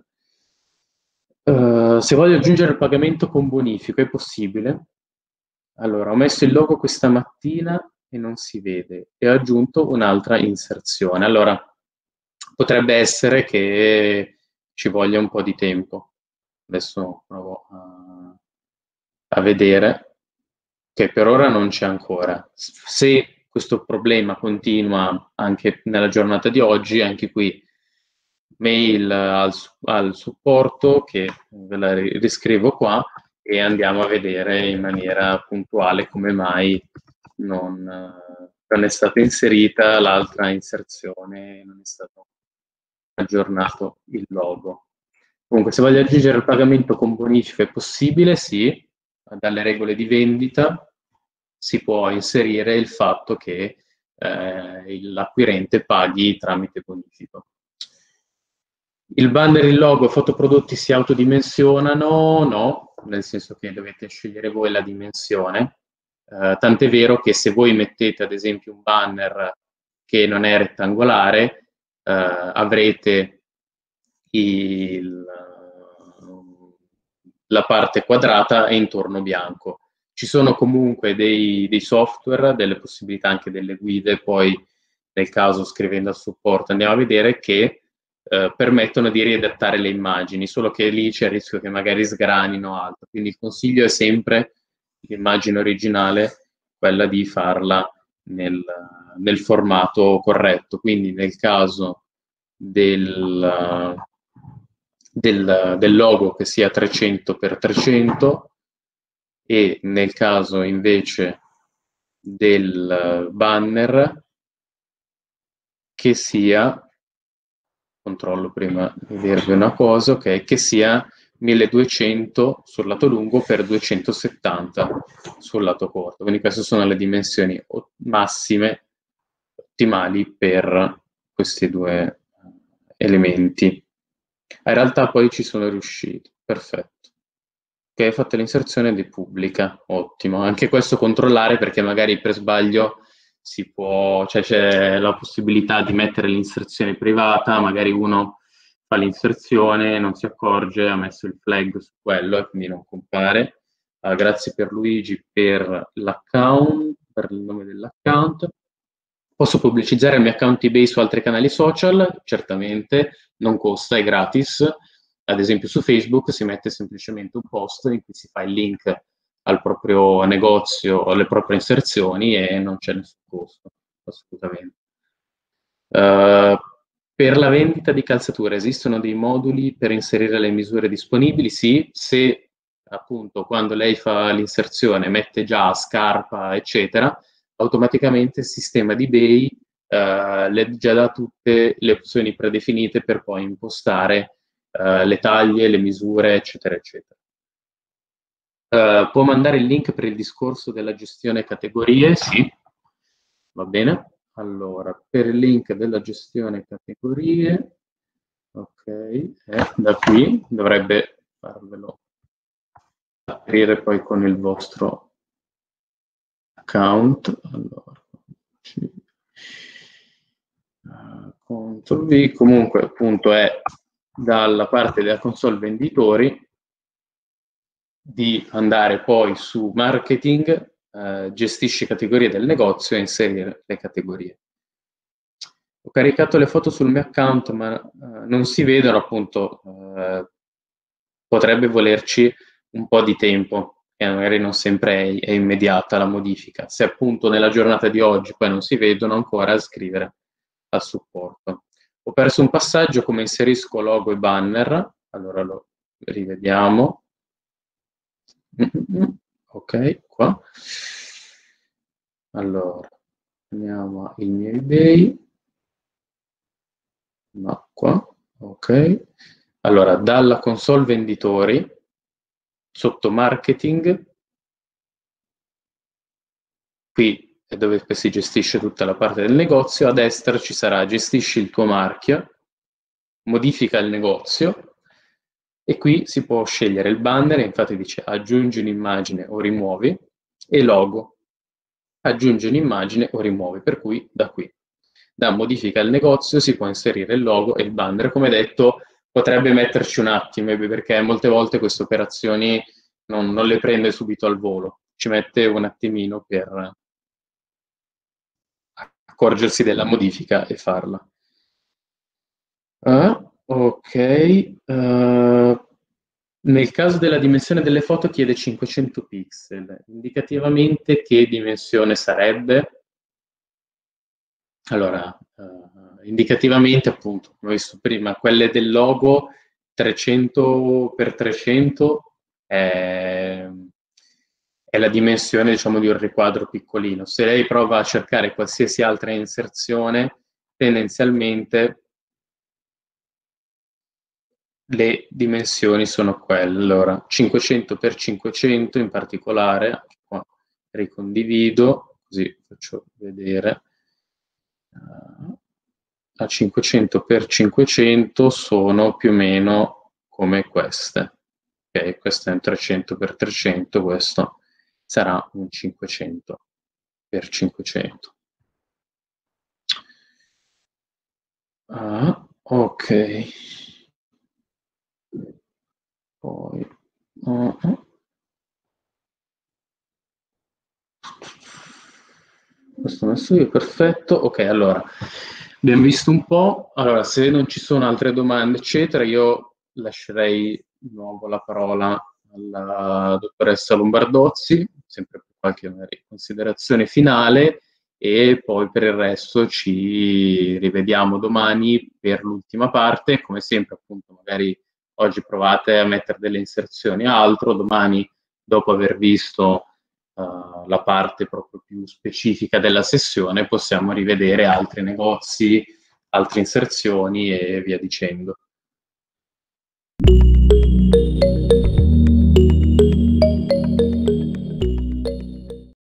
Se voglio aggiungere il pagamento con bonifico, è possibile? Allora, ho messo il logo questa mattina e non si vede, e ho aggiunto un'altra inserzione. Allora, potrebbe essere che ci voglia un po' di tempo. Adesso provo a vedere, che per ora non c'è ancora. Se questo problema continua anche nella giornata di oggi, anche qui mail al supporto, che ve la riscrivo qua, e andiamo a vedere in maniera puntuale come mai non è stata inserita l'altra inserzione, non è stato aggiornato il logo. Comunque, se voglio aggiungere il pagamento con bonifico è possibile, sì. Dalle regole di vendita si può inserire il fatto che l'acquirente paghi tramite bonifico. Il banner, il logo, fotoprodotti si autodimensionano? No, nel senso che dovete scegliere voi la dimensione. Tant'è vero che se voi mettete ad esempio un banner che non è rettangolare, avrete la parte quadrata e intorno bianco. Ci sono comunque dei software, delle possibilità, anche delle guide, poi nel caso scrivendo al supporto andiamo a vedere, che permettono di riadattare le immagini, solo che lì c'è il rischio che magari sgranino altro. Quindi il consiglio è sempre l'immagine originale, quella di farla nel formato corretto. Quindi nel caso del logo che sia 300x300, e nel caso invece del banner che sia, controllo prima di dirvi una cosa, ok, che sia 1200 sul lato lungo per 270 sul lato corto. Quindi queste sono le dimensioni massime, ottimali per questi due elementi. In realtà poi ci sono riuscito, perfetto. Ok, fate l'inserzione di pubblica, ottimo. Anche questo controllare, perché magari per sbaglio si può, cioè c'è la possibilità di mettere l'inserzione privata, magari uno fa l'inserzione, non si accorge, ha messo il flag su quello e quindi non compare. Grazie per Luigi per l'account, per il nome dell'account. Posso pubblicizzare il mio account eBay su altri canali social? Certamente, non costa, è gratis. Ad esempio su Facebook si mette semplicemente un post in cui si fa il link al proprio negozio, alle proprie inserzioni, e non c'è nessun costo, assolutamente. Per la vendita di calzature esistono dei moduli per inserire le misure disponibili? Sì, se appunto quando lei fa l'inserzione mette già scarpa, eccetera, automaticamente il sistema di eBay le già dà tutte le opzioni predefinite per poi impostare le taglie, le misure, eccetera, eccetera. Può mandare il link per il discorso della gestione categorie? Sì, va bene. Allora, per il link della gestione categorie, ok, da qui dovrebbe farvelo aprire poi con il vostro account. Allora, Ctrl V, comunque appunto è dalla parte della console venditori di andare poi su marketing, gestisci categorie del negozio e inserire le categorie. Ho caricato le foto sul mio account, ma non si vedono, appunto, potrebbe volerci un po' di tempo, e magari non sempre è immediata la modifica. Se appunto nella giornata di oggi poi non si vedono ancora, scrivere al supporto. Ho perso un passaggio: come inserisco logo e banner. Allora lo rivediamo. Ok, qua. Allora, andiamo al mio eBay. No, qua. Ok. Allora, dalla console venditori, sotto marketing, qui è dove si gestisce tutta la parte del negozio, a destra ci sarà gestisci il tuo marchio, modifica il negozio, e qui si può scegliere il banner, infatti dice aggiungi un'immagine o rimuovi, e logo, aggiungi un'immagine o rimuovi, per cui da qui, da modifica il negozio, si può inserire il logo e il banner. Come detto, potrebbe metterci un attimo, perché molte volte queste operazioni non le prende subito al volo, ci mette un attimino per accorgersi della modifica e farla. Ok, nel caso della dimensione delle foto chiede 500 pixel, indicativamente che dimensione sarebbe? Allora, indicativamente, appunto, come ho visto prima, quelle del logo 300x300 è la dimensione, diciamo, di un riquadro piccolino. Se lei prova a cercare qualsiasi altra inserzione, tendenzialmente le dimensioni sono quelle. Allora, 500x500 in particolare, anche qua ricondivido, così faccio vedere. A 500x500 sono più o meno come queste. Ok, questo è un 300x300, questo sarà un 500x500. Ok. Poi questo messo io, perfetto. Ok, allora abbiamo visto un po'. Allora, se non ci sono altre domande, eccetera, io lascerei di nuovo la parola alla dottoressa Lombardozzi, sempre per qualche considerazione finale, e poi per il resto ci rivediamo domani per l'ultima parte. Come sempre, appunto, magari oggi provate a mettere delle inserzioni a altro, domani, dopo aver visto la parte proprio più specifica della sessione, possiamo rivedere altri negozi, altre inserzioni e via dicendo.